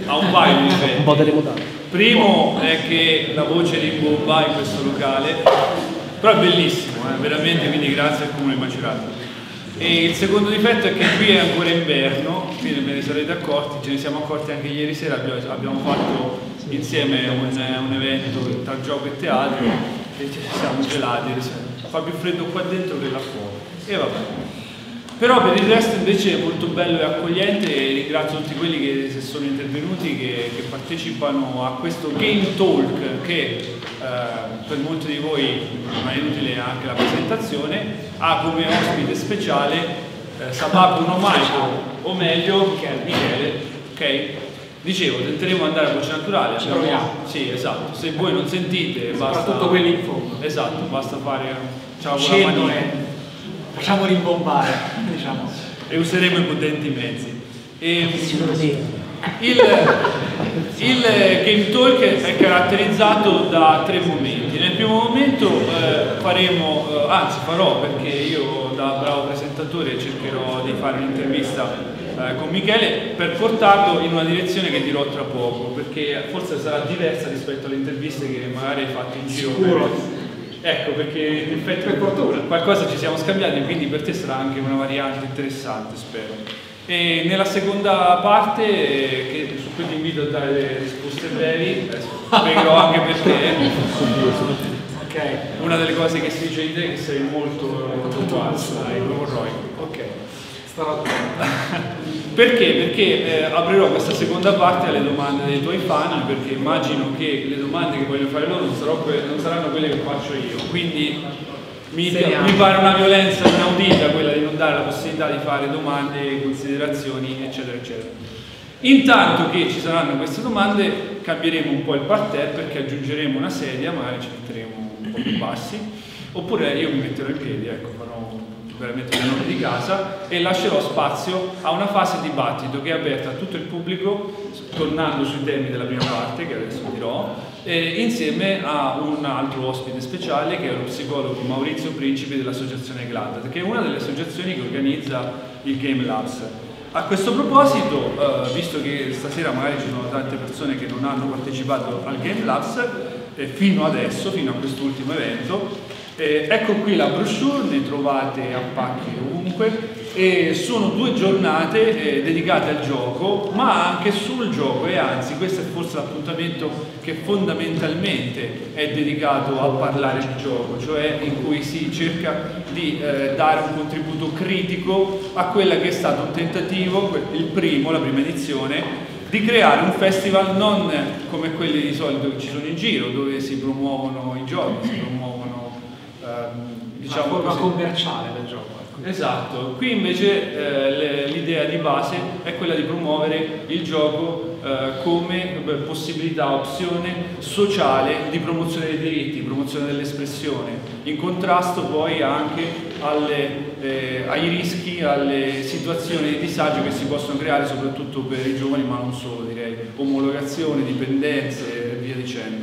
ha un paio di difetti. Un po' terremotato. Primo è che la voce rimbomba in questo locale, però è bellissimo, veramente, quindi grazie al Comune di Macerata. E il secondo difetto è che qui è ancora inverno, quindi ve ne sarete accorti, ce ne siamo accorti anche ieri sera, abbiamo fatto insieme un evento tra gioco e teatro e ci siamo gelati, fa più freddo qua dentro che là fuori. E vabbè. Però per il resto invece è molto bello e accogliente e ringrazio tutti quelli che sono intervenuti, che partecipano a questo Game Talk che per molti di voi, ma è inutile anche la presentazione, ha come ospite speciale Sabato Nomaico, o meglio Michele, ok? Dicevo, tenteremo di andare a voce naturale. Ci proviamo. Sì, esatto. Se voi non sentite, basta. Soprattutto quelli in fondo. Esatto, basta fare ciao con la Scendo manina. facciamo rimbombare, diciamo. E useremo i potenti mezzi. Il Game Talk è caratterizzato da 3 momenti. Nel primo momento farò, perché io da bravo presentatore cercherò di fare un'intervista con Michele per portarlo in una direzione che dirò tra poco, perché forse sarà diversa rispetto alle interviste che magari hai fatto in giro. Ecco, perché in effetti per fortuna qualcosa ci siamo scambiati, quindi per te sarà anche una variante interessante, spero. E nella seconda parte, su cui ti invito a dare le risposte brevi, spiegherò anche perché. Okay. Una delle cose che si dice di te è che sei molto pazzo, ok. Perché? Perché aprirò questa seconda parte alle domande dei tuoi fan, perché immagino che le domande che voglio fare loro non saranno quelle che faccio io, quindi mi pare una violenza inaudita quella di non dare la possibilità di fare domande, considerazioni, eccetera, eccetera. Intanto che ci saranno queste domande, cambieremo un po' il parterre perché aggiungeremo una sedia, magari ci metteremo un po' più bassi, oppure io mi metterò in piedi, ecco, farò veramente l'onore di casa e lascerò spazio a una fase dibattito che è aperta a tutto il pubblico, tornando sui temi della prima parte che adesso dirò, insieme a un altro ospite speciale che è lo psicologo Maurizio Principi dell'associazione GLAD, che è una delle associazioni che organizza il Game Labs. A questo proposito, visto che stasera magari ci sono tante persone che non hanno partecipato al Game Labs fino adesso, fino a quest'ultimo evento, ecco qui la brochure, ne trovate a pacchi ovunque, e sono 2 giornate dedicate al gioco, ma anche sul gioco, e anzi questo è forse l'appuntamento che fondamentalmente è dedicato a parlare di gioco, cioè in cui si cerca di dare un contributo critico a quella che è stato un tentativo, la prima edizione, di creare un festival non come quelli di solito che ci sono in giro, dove si promuovono i giochi, si promuovono diciamo una forma così, commerciale del gioco. Esatto, qui invece l'idea di base è quella di promuovere il gioco come possibilità, opzione sociale di promozione dei diritti, promozione dell'espressione, in contrasto poi anche ai rischi, alle situazioni di disagio che si possono creare soprattutto per i giovani, ma non solo, direi, omologazioni, dipendenze e via dicendo.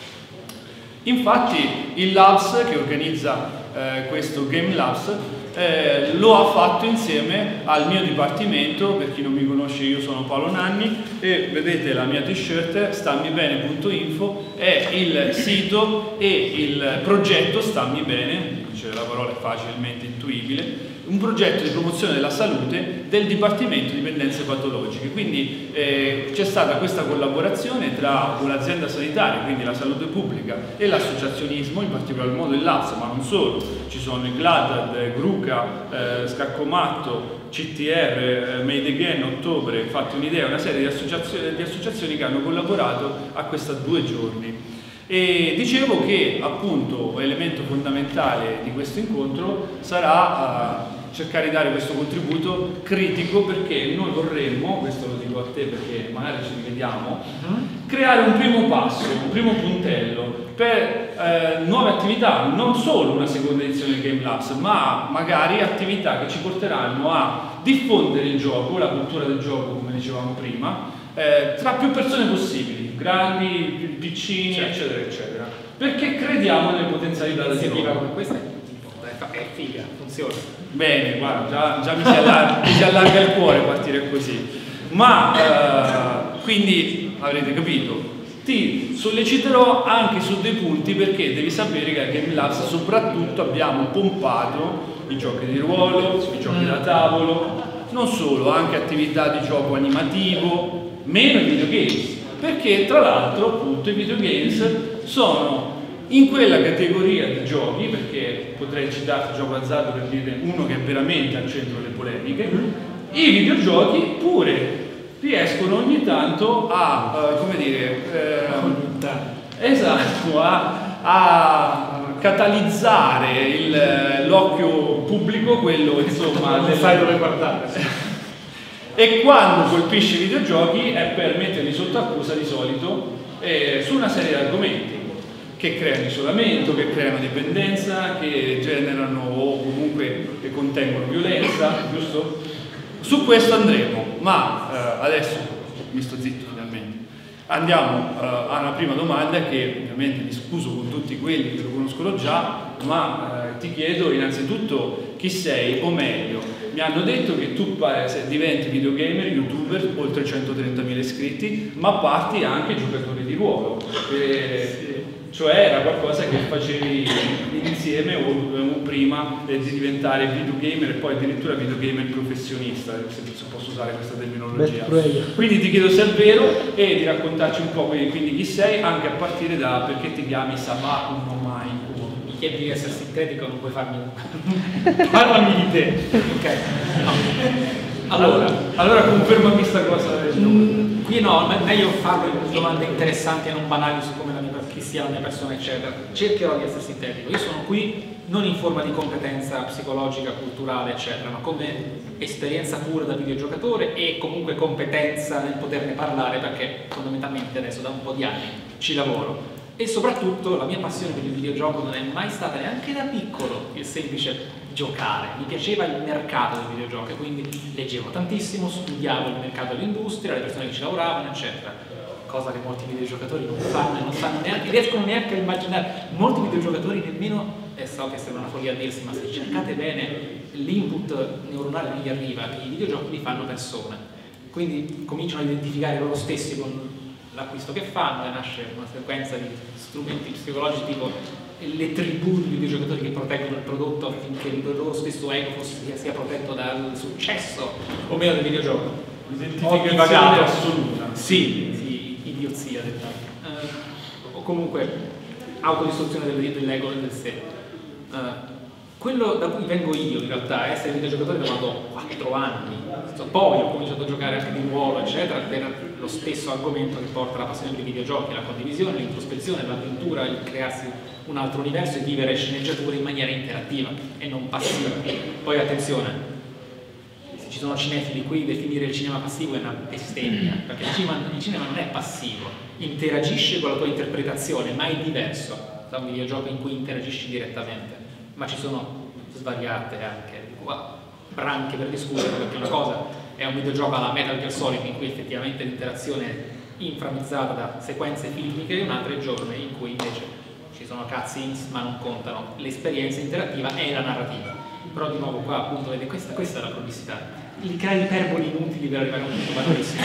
Infatti il Labs che organizza questo Game Labs lo ha fatto insieme al mio dipartimento. Per chi non mi conosce, io sono Paolo Nanni e vedete la mia t-shirt stammibene.info è il sito e il progetto Stammi Bene, cioè la parola è facilmente intuibile, un progetto di promozione della salute del Dipartimento di Dipendenze Patologiche. Quindi c'è stata questa collaborazione tra un'azienda sanitaria, quindi la salute pubblica, e l'associazionismo, in particolar modo il LAPS, ma non solo, ci sono il GLAD, GRUCA, Scaccomatto, CTR, Made Again, Ottobre, fate un'idea, una serie di associazioni che hanno collaborato a questa 2 giorni. E dicevo che appunto l'elemento fondamentale di questo incontro sarà cercare di dare questo contributo critico, perché noi vorremmo, questo lo dico a te perché magari ci rivediamo, creare un primo passo, un primo puntello per nuove attività, non solo una seconda edizione del Game Labs, ma magari attività che ci porteranno a diffondere il gioco, la cultura del gioco, come dicevamo prima, tra più persone possibili, grandi, piccini, eccetera, eccetera, perché crediamo nelle potenzialità del gioco. Questa è figa, funziona. Bene, guarda, già mi si allarga il cuore partire così. Ma quindi avrete capito, ti solleciterò anche su dei punti, perché devi sapere che a Game Labs soprattutto abbiamo pompato i giochi di ruolo, i giochi da tavolo, non solo, anche attività di gioco animativo, meno i videogames, perché tra l'altro appunto i videogames sono in quella categoria di giochi, perché potrei citarti Gioco Azzardo per dire uno che è veramente al centro delle polemiche, i videogiochi pure riescono ogni tanto a, come dire, esatto, a catalizzare l'occhio pubblico, quello insomma non sai dove guardare. E quando colpisce i videogiochi è per metterli sotto accusa di solito su una serie di argomenti che creano isolamento, che creano dipendenza, che generano o comunque che contengono violenza, giusto? Su questo andremo, ma adesso mi sto zitto finalmente. Andiamo a una prima domanda che ovviamente mi scuso con tutti quelli che lo conoscono già, ma ti chiedo innanzitutto chi sei, o meglio, mi hanno detto che tu diventi videogamer, youtuber, oltre 130.000 iscritti, ma parti anche giocatore di ruolo. Cioè era qualcosa che facevi insieme o prima di diventare videogamer e poi addirittura videogamer professionista, se posso usare questa terminologia. Quindi ti chiedo se è vero e di raccontarci un po' quindi chi sei, anche a partire da perché ti chiami Sabaku no Mai. Mi chiedi di essere sintetico, non puoi farmi parlami di te. Ok. No. Allora confermami questa cosa. Qui no, è meglio farlo in domande interessanti e non banali su come chi sia la mia persona, eccetera. Cercherò di essere sintetico. Io sono qui non in forma di competenza psicologica, culturale, eccetera, ma come esperienza pura da videogiocatore e comunque competenza nel poterne parlare, perché fondamentalmente adesso da un po' di anni ci lavoro. E soprattutto la mia passione per il videogioco non è mai stata neanche da piccolo il semplice giocare. Mi piaceva il mercato del videogioco e quindi leggevo tantissimo, studiavo il mercato dell'industria, le persone che ci lavoravano, eccetera. Cosa che molti videogiocatori non fanno e non sanno neanche, riescono neanche a immaginare. Molti videogiocatori nemmeno, e so che sembra una follia a dirsi, ma se cercate bene l'input neuronale che gli arriva, i videogiochi li fanno persone. Quindi cominciano a identificare loro stessi con l'acquisto che fanno e nasce una sequenza di strumenti psicologici tipo le tribù di videogiocatori che proteggono il prodotto affinché il loro stesso ego sia protetto dal successo o meno del videogioco. Identificazione assoluta. Sì, idiozia detta. O comunque autodistruzione dell'ego e del sé. Quello da cui vengo io in realtà è essere videogiocatore da quando ho 4 anni. Poi ho cominciato a giocare anche di ruolo, eccetera, per lo stesso argomento che porta la passione per i videogiochi, la condivisione, l'introspezione, l'avventura, il crearsi un altro universo e vivere sceneggiature in maniera interattiva e non passiva. Poi attenzione, se ci sono cinefili qui, definire il cinema passivo è una bestemmia, perché il cinema non è passivo, interagisce con la tua interpretazione, ma è diverso da un videogioco in cui interagisci direttamente. Ma ci sono svariate anche branche per discutere, perché una cosa è un videogioco alla Metal Gear Solid in cui effettivamente l'interazione è inframmezzata da sequenze filmiche, e un'altra è Journey in cui invece ci sono cutscenes ma non contano, l'esperienza interattiva è la narrativa. Però di nuovo qua appunto vedete questa è la prolissità, li crei iperboli inutili per arrivare a un punto valorissimo.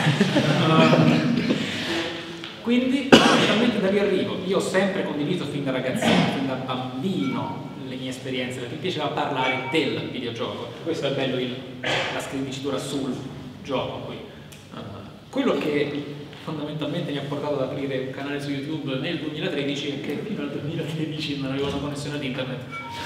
Quindi finalmente da lì arrivo. Io ho sempre condiviso fin da ragazzino, fin da bambino le mie esperienze, perché mi piaceva parlare del videogioco. Questo è bello, la dicitura sul gioco qui. Quello che fondamentalmente mi ha portato ad aprire un canale su YouTube nel 2013 è che fino al 2013 non avevo una connessione ad internet.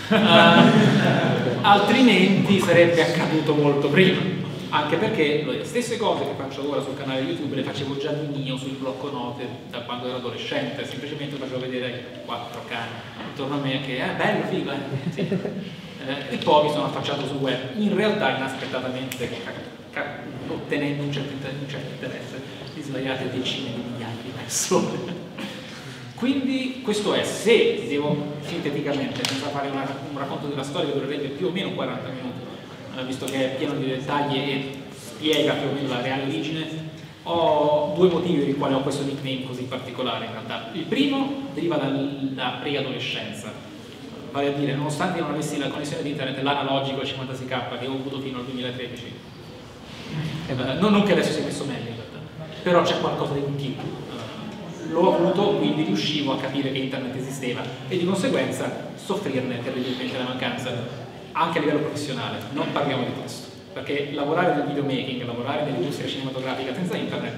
Altrimenti sarebbe accaduto molto prima. Anche perché le stesse cose che faccio ora sul canale YouTube le facevo già di mio sul blocco note da quando ero adolescente, semplicemente facevo vedere 4 cani intorno a me che è bello, figo, sì. E poi mi sono affacciato sul web, in realtà inaspettatamente ottenendo un certo interesse di svariate decine di migliaia di persone. Quindi questo è, se devo sinteticamente, senza fare un racconto della storia che durerebbe più o meno 40 minuti, visto che è pieno di dettagli e spiega più o meno la reale origine, ho 2 motivi per i quali ho questo nickname così particolare in realtà. Il primo deriva dalla preadolescenza, vale a dire, nonostante io non avessi la connessione di internet, l'analogico 56K che ho avuto fino al 2013, non che adesso sia messo meglio in realtà, però c'è qualcosa di più. L'ho avuto, quindi riuscivo a capire che internet esisteva e di conseguenza soffrirne terribilmente la mancanza, anche a livello professionale. Non parliamo di questo, perché lavorare nel videomaking, lavorare nell'industria cinematografica senza internet,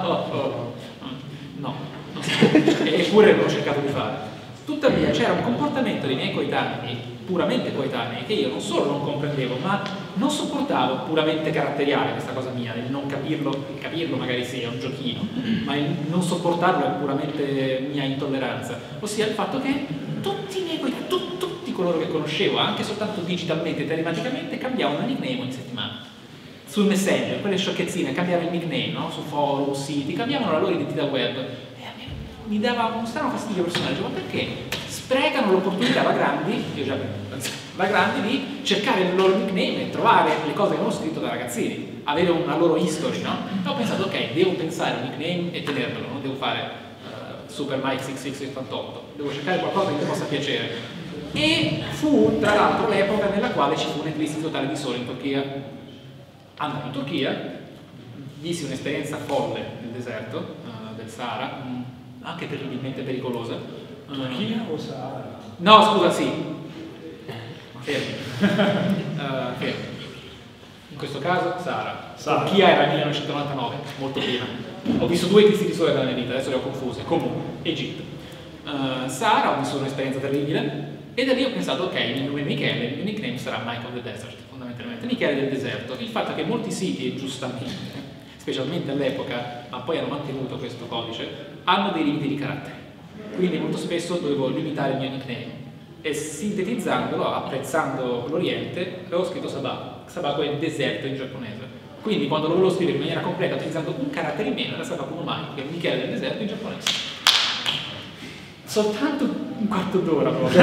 no, eppure l'ho cercato di fare. Tuttavia c'era un comportamento dei miei coetanei, puramente coetanei, che io non solo non comprendevo, ma non sopportavo, puramente caratteriale questa cosa mia, il non capirlo, il capirlo magari sì, è un giochino, ma il non sopportarlo è puramente mia intolleranza, ossia il fatto che tutti i miei coetanei, tutti coloro che conoscevo, anche soltanto digitalmente, telematicamente, cambiavano il nickname ogni settimana. Sul Messenger, quelle sciocchezzine, cambiavano il nickname, no? Su forum, siti, cambiavano la loro identità web. E a me mi dava un strano fastidio personale, ma perché sprecano l'opportunità da grandi, io già da grandi, di cercare il loro nickname e trovare le cose che hanno scritto da ragazzini, avere una loro history, no? E ho pensato, ok, devo pensare a un nickname e tenermelo, non devo fare Super Mike 6688, devo cercare qualcosa che mi possa piacere. E fu tra l'altro l'epoca nella quale ci fu un'eclissi totale di sole in Turchia. Andai in Turchia, visi un'esperienza folle nel deserto del Sahara, anche terribilmente pericolosa. Turchia o Sahara? No, scusa, sì. Fermi. Fermi. In questo caso Sahara. Turchia era 1999, molto prima. Ho visto due eclissi di sole nella mia vita, adesso le ho confuse. Comunque, Egitto. Sahara, ho vissuto un'esperienza terribile e da lì ho pensato, ok, il mio nome è Michele, il mio nickname sarà Mike of the Desert, fondamentalmente Michele del deserto. Il fatto che molti siti, giustamente, specialmente all'epoca, ma poi hanno mantenuto questo codice, hanno dei limiti di carattere. Quindi molto spesso dovevo limitare il mio nickname e sintetizzandolo, apprezzando l'Oriente, avevo scritto Sabaku. Sabaku è deserto in giapponese. Quindi quando lo volevo scrivere in maniera completa utilizzando un carattere in meno era Sabaku no Mai, che è Michele del deserto in giapponese. Soltanto un quarto d'ora proprio.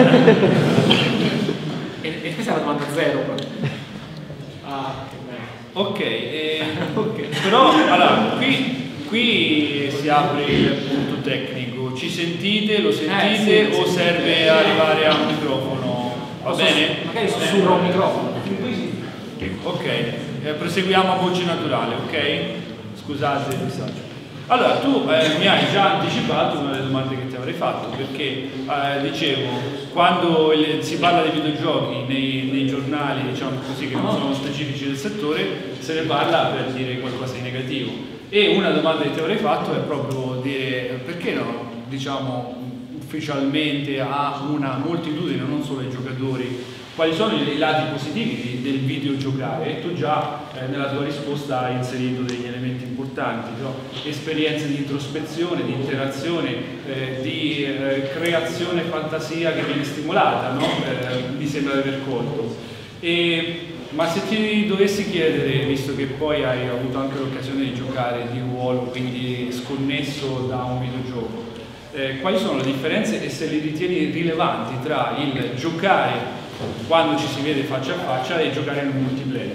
e questa è la domanda zero proprio. Ok, però allora, qui si apre il punto tecnico. Ci sentite? Lo sentite? Sì, o serve arrivare a un microfono? Va bene? Magari sussurro a un microfono. Ok, proseguiamo a voce naturale, ok? Scusate il disagio. Allora, tu mi hai già anticipato una delle domande che ti avrei fatto, perché dicevo, quando si parla di videogiochi nei giornali, diciamo così, che non sono specifici del settore, se ne parla per dire qualcosa di negativo. E una domanda che ti avrei fatto è proprio dire perché no, diciamo, ufficialmente a una moltitudine, non solo ai giocatori, quali sono i lati positivi del videogiocare. Tu già nella tua risposta hai inserito degli elementi importanti, no? Esperienze di introspezione, di interazione, di creazione fantasia che viene stimolata, no? Mi sembra di aver colto. Ma se ti dovessi chiedere, visto che poi hai avuto anche l'occasione di giocare di ruolo, quindi sconnesso da un videogioco, quali sono le differenze e se le ritieni rilevanti tra il giocare quando ci si vede faccia a faccia e giocare nel multiplayer?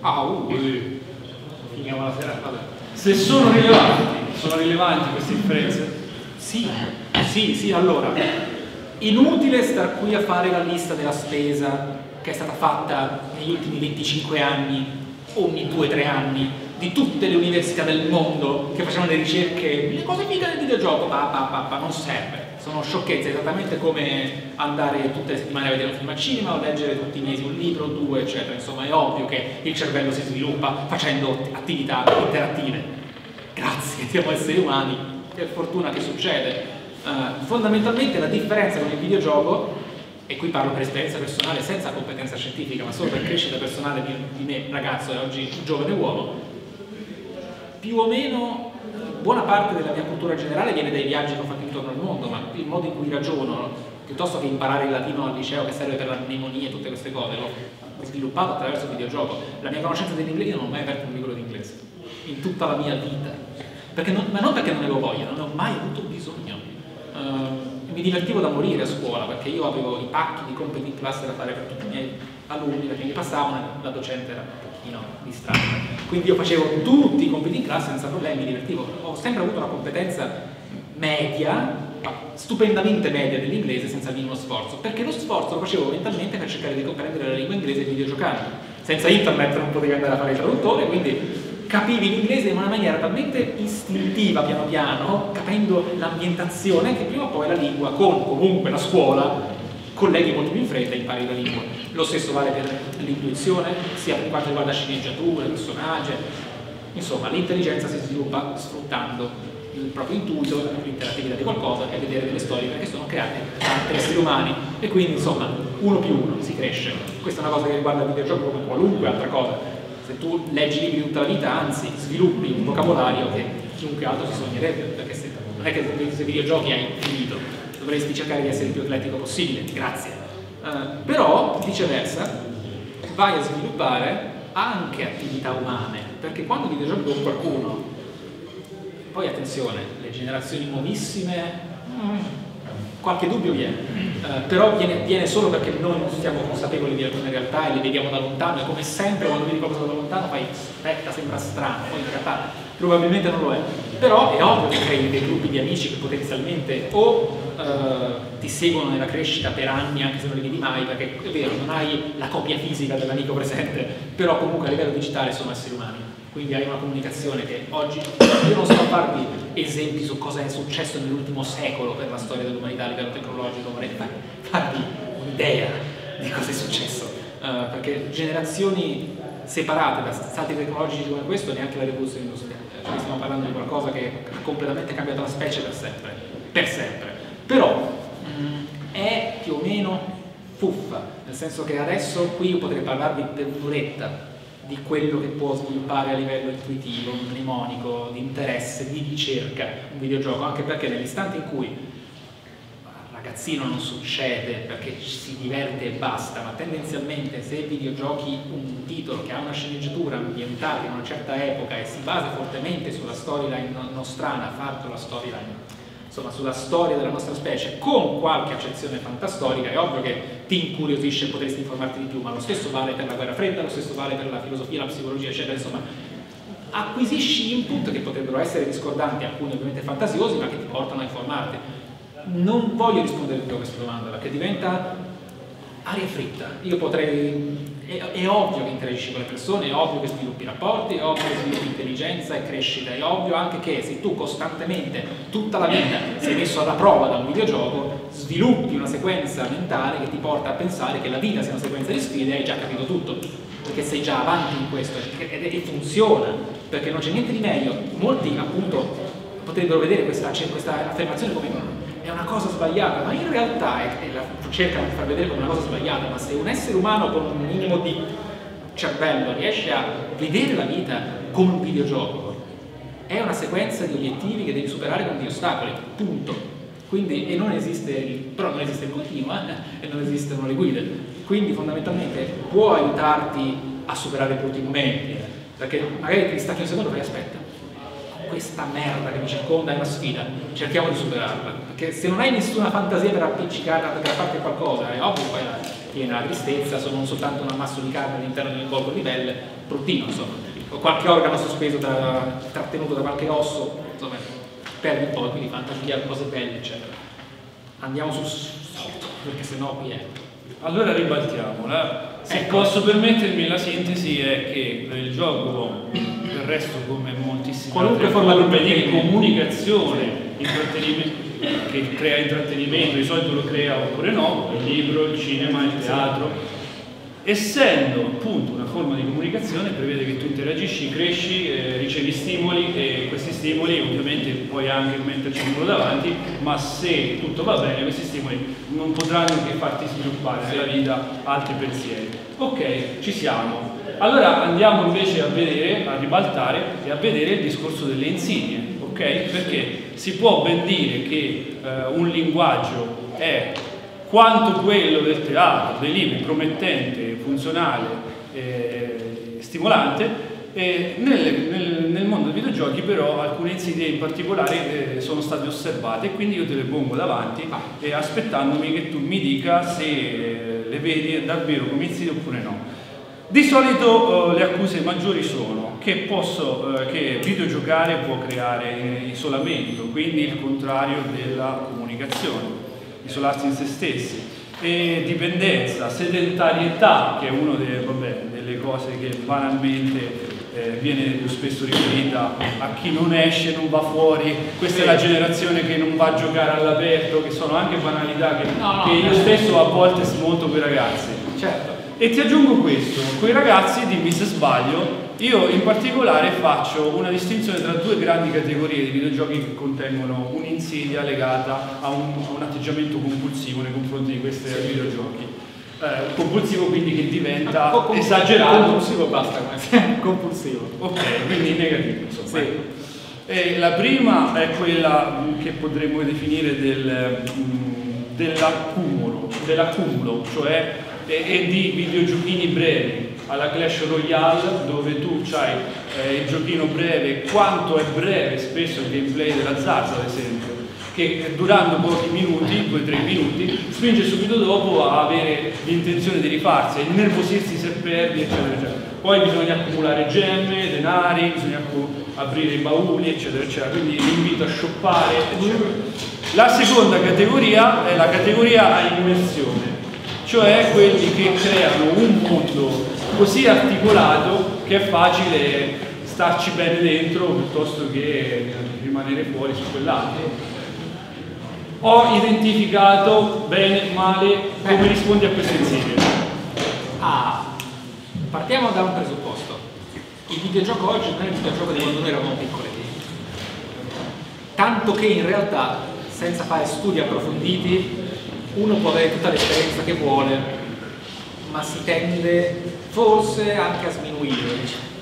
Finiamo la sera. Vabbè. Se sono rilevanti queste differenze? Sì, allora, inutile star qui a fare la lista della spesa che è stata fatta negli ultimi 25 anni, ogni 2-3 anni, di tutte le università del mondo che facevano le ricerche, le cose fighe del videogioco, non serve. Sono sciocchezze, esattamente come andare tutte le settimane a vedere un film al cinema o leggere tutti i mesi un libro, 2, eccetera. Insomma, è ovvio che il cervello si sviluppa facendo attività interattive. Grazie, siamo esseri umani, che fortuna che succede. Fondamentalmente la differenza con il videogioco, e qui parlo per esperienza personale senza competenza scientifica, ma solo per crescita personale di me, ragazzo e oggi giovane uomo, più o meno buona parte della mia cultura generale viene dai viaggi che ho fatto intorno al mondo, ma il modo in cui ragiono, piuttosto che imparare il latino al liceo che serve per la mnemonia e tutte queste cose, l'ho sviluppato attraverso il videogioco. La mia conoscenza dell'inglese, io non ho mai aperto un libro di inglese in tutta la mia vita, ma non perché non ne avevo voglia, non ne ho mai avuto bisogno. Mi divertivo da morire a scuola perché io avevo i pacchi di compiti in classe da fare per tutti i miei alunni perché mi passavano, la docente era un pochino distratta, quindi io facevo tutti i compiti in classe senza problemi, mi divertivo. Ho sempre avuto una competenza media, stupendamente media dell'inglese senza il minimo sforzo, perché lo sforzo lo facevo mentalmente per cercare di comprendere la lingua inglese videogiocando. Senza internet non potevi andare a fare il traduttore, quindi capivi l'inglese in una maniera talmente istintiva, piano piano, capendo l'ambientazione, che prima o poi la lingua, con comunque la scuola, colleghi molto più in fretta e impari la lingua. Lo stesso vale per l'intuizione, sia per quanto riguarda sceneggiature, personaggi. Insomma, l'intelligenza si sviluppa sfruttando il proprio intuito, l'interattività di qualcosa e vedere delle storie perché sono create da esseri umani e quindi insomma 1 più 1 si cresce. Questa è una cosa che riguarda il videogioco come qualunque altra cosa. Se tu leggi libri tutta la vita, anzi sviluppi un vocabolario che chiunque altro si sognerebbe, perché non è che se videogiochi hai finito, dovresti cercare di essere il più eclettico possibile, grazie. Però viceversa vai a sviluppare anche attività umane, perché quando videogiochi con qualcuno, poi attenzione, le generazioni nuovissime, qualche dubbio viene, però viene solo perché noi non siamo consapevoli di alcune realtà e le vediamo da lontano, e come sempre quando vedi qualcosa da lontano fai, aspetta, sembra strano, poi in realtà probabilmente non lo è. Però è ovvio che crei dei gruppi di amici che potenzialmente o ti seguono nella crescita per anni anche se non li vedi mai, perché è vero, non hai la copia fisica dell'amico presente, però comunque a livello digitale sono esseri umani. Quindi hai una comunicazione che oggi, io non so farvi esempi su cosa è successo nell'ultimo secolo per la storia dell'umanità a livello tecnologico, vorrei farvi un'idea di cosa è successo, perché generazioni separate da salti tecnologici come questo, neanche la rivoluzione industriale, cioè stiamo parlando di qualcosa che ha completamente cambiato la specie per sempre, però è più o meno fuffa, nel senso che adesso qui io potrei parlarvi per un'oretta di quello che può sviluppare a livello intuitivo, mnemonico, di interesse, di ricerca un videogioco, anche perché nell'istante in cui al ragazzino non succede perché si diverte e basta, ma tendenzialmente se videogiochi un titolo che ha una sceneggiatura ambientata in una certa epoca e si basa fortemente sulla storyline nostrana, fatto la storyline, insomma sulla storia della nostra specie con qualche accezione fantastorica, è ovvio che ti incuriosisce e potresti informarti di più, ma lo stesso vale per la guerra fredda, lo stesso vale per la filosofia, la psicologia, eccetera. Insomma, acquisisci input che potrebbero essere discordanti, alcuni ovviamente fantasiosi, ma che ti portano a informarti. Non voglio rispondere più a questa domanda perché diventa aria fritta. Io potrei... È ovvio che interagisci con le persone, è ovvio che sviluppi rapporti, è ovvio che sviluppi intelligenza e crescita, è ovvio anche che se tu costantemente, tutta la vita, sei messo alla prova da un videogioco, sviluppi una sequenza mentale che ti porta a pensare che la vita sia una sequenza di sfide e hai già capito tutto, perché sei già avanti in questo e funziona, perché non c'è niente di meglio. Molti appunto potrebbero vedere questa affermazione come è una cosa sbagliata, ma in realtà cercano di far vedere come una cosa sbagliata, ma se un essere umano con un minimo di cervello riesce a vedere la vita come un videogioco, è una sequenza di obiettivi che devi superare con degli ostacoli, punto. Quindi, però non esiste il continuo e non esistono le guide, quindi fondamentalmente può aiutarti a superare i brutti momenti, perché magari ti stacchi un secondo e fai aspetta, questa merda che mi circonda è una sfida, cerchiamo di superarla, perché se non hai nessuna fantasia per appiccicare, per aggrapparti a qualcosa, è ovvio poi viene la tristezza, sono non soltanto un ammasso di carne all'interno di un corpo di pelle, bruttino insomma, o qualche organo sospeso, trattenuto da qualche osso, insomma, perdi un po', quindi fantasia, cose belle, eccetera. Andiamo sul sotto, perché sennò qui è... Allora ribaltiamola. Se posso permettermi, la sintesi è che il gioco, del resto come moltissime altre forme di comunicazione, intrattenimento, che crea intrattenimento, di solito lo crea oppure no, il libro, il cinema, il teatro, essendo appunto una forma di comunicazione, prevede che tu interagisci, cresci, ricevi stimoli e questi stimoli ovviamente puoi anche metterci un po' davanti, ma se tutto va bene questi stimoli non potranno che farti sviluppare nella vita altri pensieri. Ok, ci siamo. Allora andiamo invece a vedere, a ribaltare e a vedere il discorso delle insidie, ok? Perché si può ben dire che un linguaggio è quanto quello del teatro, dei libri, promettente, funzionale, stimolante. Nel mondo dei videogiochi però alcune insidie in particolare sono state osservate e quindi io te le pongo davanti aspettandomi che tu mi dica se le vedi davvero come insidie oppure no. Di solito le accuse maggiori sono che videogiocare può creare isolamento, quindi il contrario della comunicazione, isolarsi in se stessi, e dipendenza, sedentarietà, che è una delle cose che banalmente viene più spesso riferita a chi non esce, non va fuori, questa è la generazione che non va a giocare all'aperto, che sono anche banalità che io stesso a volte smonto con i ragazzi. Certo. E ti aggiungo questo, con i ragazzi, dimmi se sbaglio, io in particolare faccio una distinzione tra due grandi categorie di videogiochi che contengono un'insidia legata a un atteggiamento compulsivo nei confronti di questi videogiochi. Compulsivo quindi che diventa esagerato. Compulsivo basta, compulsivo. Ok, quindi negativo. Insomma. Sì. E la prima è quella che potremmo definire dell'accumulo, cioè di videogiochini brevi alla Clash Royale, dove tu hai il giochino breve, quanto è breve spesso il gameplay dell'azzardo ad esempio, che durando pochi minuti, 2-3 minuti, spinge subito dopo a avere l'intenzione di rifarsi, a innervosirsi se perdi, eccetera, eccetera. Poi bisogna accumulare gemme, denari, bisogna aprire i bauli, eccetera, eccetera. Quindi vi invito a shoppare, eccetera. La seconda categoria è la categoria a immersione, cioè quelli che creano un mondo così articolato che è facile starci bene dentro piuttosto che rimanere fuori su quell'altro. Ho identificato bene, male, come rispondi a questo insieme? Partiamo da un presupposto. Il videogioco oggi non è il videogioco di quando noi eravamo piccoli. Tanto che in realtà, senza fare studi approfonditi, uno può avere tutta l'esperienza che vuole, ma si tende forse anche a sminuire.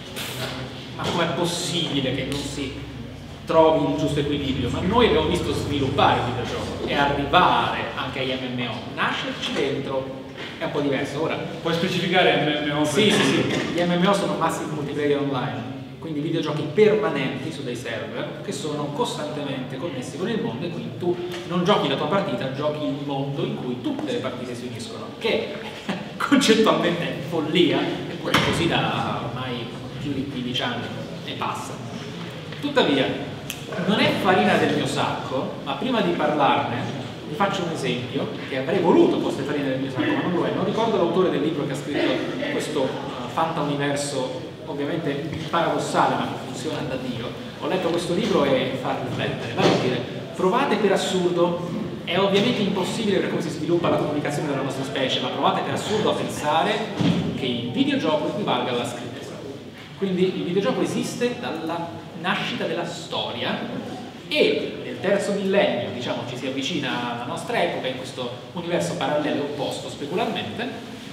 Ma com'è possibile che non si trovi il giusto equilibrio? Ma noi abbiamo visto sviluppare il videogioco e arrivare anche agli MMO. Nascerci dentro è un po' diverso. Ora, puoi specificare MMO? Sì. Gli MMO sono massive multiplayer online, quindi videogiochi permanenti su dei server che sono costantemente connessi con il mondo, e quindi tu non giochi la tua partita, giochi il mondo in cui tutte le partite si uniscono, che concettualmente è follia, e poi è così da ormai più di 15 anni e passa. Tuttavia, non è farina del mio sacco, ma prima di parlarne vi faccio un esempio che avrei voluto fosse farina del mio sacco, ma non lo è. Non ricordo l'autore del libro che ha scritto questo fantauniverso ovviamente paradossale, ma che funziona da Dio. Ho letto questo libro e fa riflettere, vale a dire, provate per assurdo, è ovviamente impossibile per come si sviluppa la comunicazione della nostra specie, ma provate per assurdo a pensare che il videogioco equivalga alla scrittura. Quindi il videogioco esiste dalla nascita della storia e nel terzo millennio, diciamo, ci si avvicina alla nostra epoca, in questo universo parallelo opposto specularmente,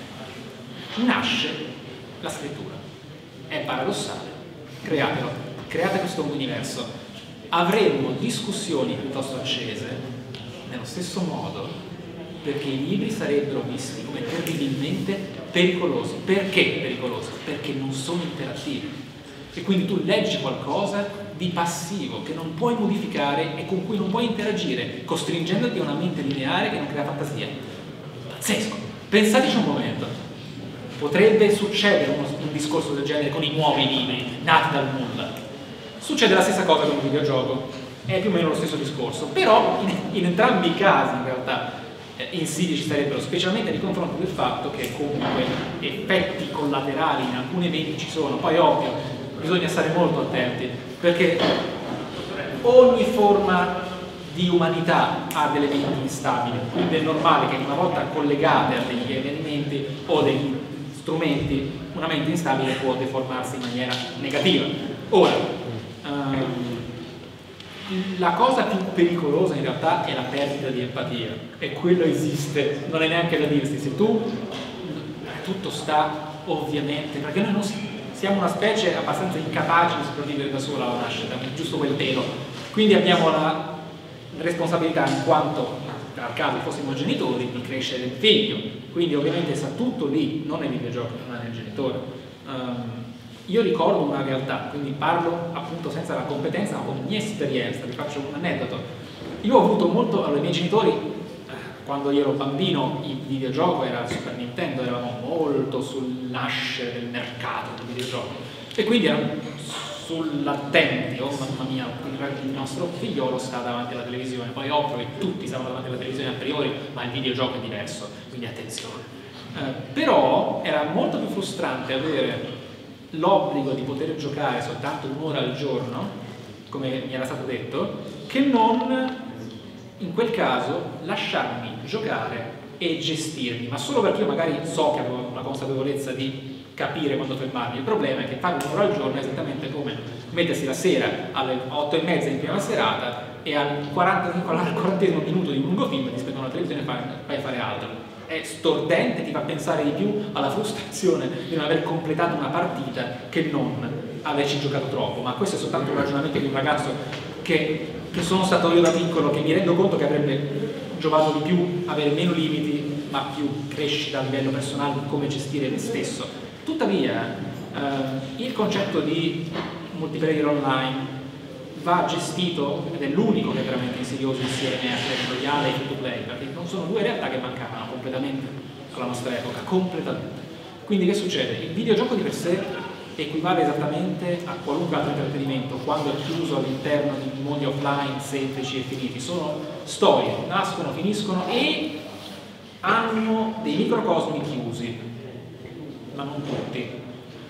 nasce la scrittura. È paradossale, createlo, create questo universo. Avremo discussioni piuttosto accese nello stesso modo, perché i libri sarebbero visti come terribilmente pericolosi. Perché pericolosi? Perché non sono interattivi, e quindi tu leggi qualcosa di passivo che non puoi modificare e con cui non puoi interagire, costringendoti a una mente lineare che non crea fantasia. Pazzesco! Pensateci un momento. Potrebbe succedere un discorso del genere con i nuovi libri nati dal nulla. Succede la stessa cosa con un videogioco, è più o meno lo stesso discorso, però in entrambi i casi in realtà insidie ci sarebbero, specialmente nei confronti del fatto che comunque effetti collaterali in alcuni eventi ci sono. Poi ovvio, bisogna stare molto attenti, perché ogni forma di umanità ha delle menti instabili, quindi è normale che una volta collegate a degli avvenimenti o degli strumenti, una mente instabile può deformarsi in maniera negativa. Ora, la cosa più pericolosa in realtà è la perdita di empatia, e quello esiste, non è neanche da dirsi. Se tu, tutto sta ovviamente, perché noi non siamo una specie abbastanza incapace di sopravvivere da sola alla nascita, giusto quel pelo, quindi abbiamo la responsabilità, in quanto al caso fossimo genitori, di crescere il figlio, quindi ovviamente sta tutto lì, non nei videogiochi ma nel genitore. Io ricordo una realtà, quindi parlo appunto senza la competenza ma con mia esperienza. Vi faccio un aneddoto. Io ho avuto molto, allora, i miei genitori, quando io ero bambino il videogioco era il Super Nintendo, eravamo molto sul nascere del mercato del videogioco, e quindi erano sull'attenti, oh mamma mia, il nostro figliolo sta davanti alla televisione. Poi ovvio che tutti stavano davanti alla televisione a priori, ma il videogioco è diverso, quindi attenzione. Però era molto più frustrante avere l'obbligo di poter giocare soltanto un'ora al giorno, come mi era stato detto, che non in quel caso lasciarmi giocare e gestirmi, ma solo perché io magari so che avevo una consapevolezza di capire quando fermarmi. Il problema è che fare un'ora al giorno è esattamente come mettersi la sera alle 8:30 in prima serata e al 40° minuto di un lungo film ti speggono la televisione e vai a fare altro. È stordente, ti fa pensare di più alla frustrazione di non aver completato una partita che non averci giocato troppo. Ma questo è soltanto un ragionamento di un ragazzo che sono stato io da piccolo, che mi rendo conto che avrebbe giovato di più avere meno limiti ma più crescita a livello personale di come gestire me stesso. Tuttavia il concetto di multiplayer online va gestito, ed è l'unico che è veramente insidioso insieme a Clash Royale e Free to Play, perché non sono due realtà che mancavano completamente alla nostra epoca, completamente. Quindi che succede? Il videogioco di per sé equivale esattamente a qualunque altro intrattenimento quando è chiuso all'interno di mondi offline semplici e finiti. Sono storie, nascono, finiscono e hanno dei microcosmi chiusi, ma non tutti.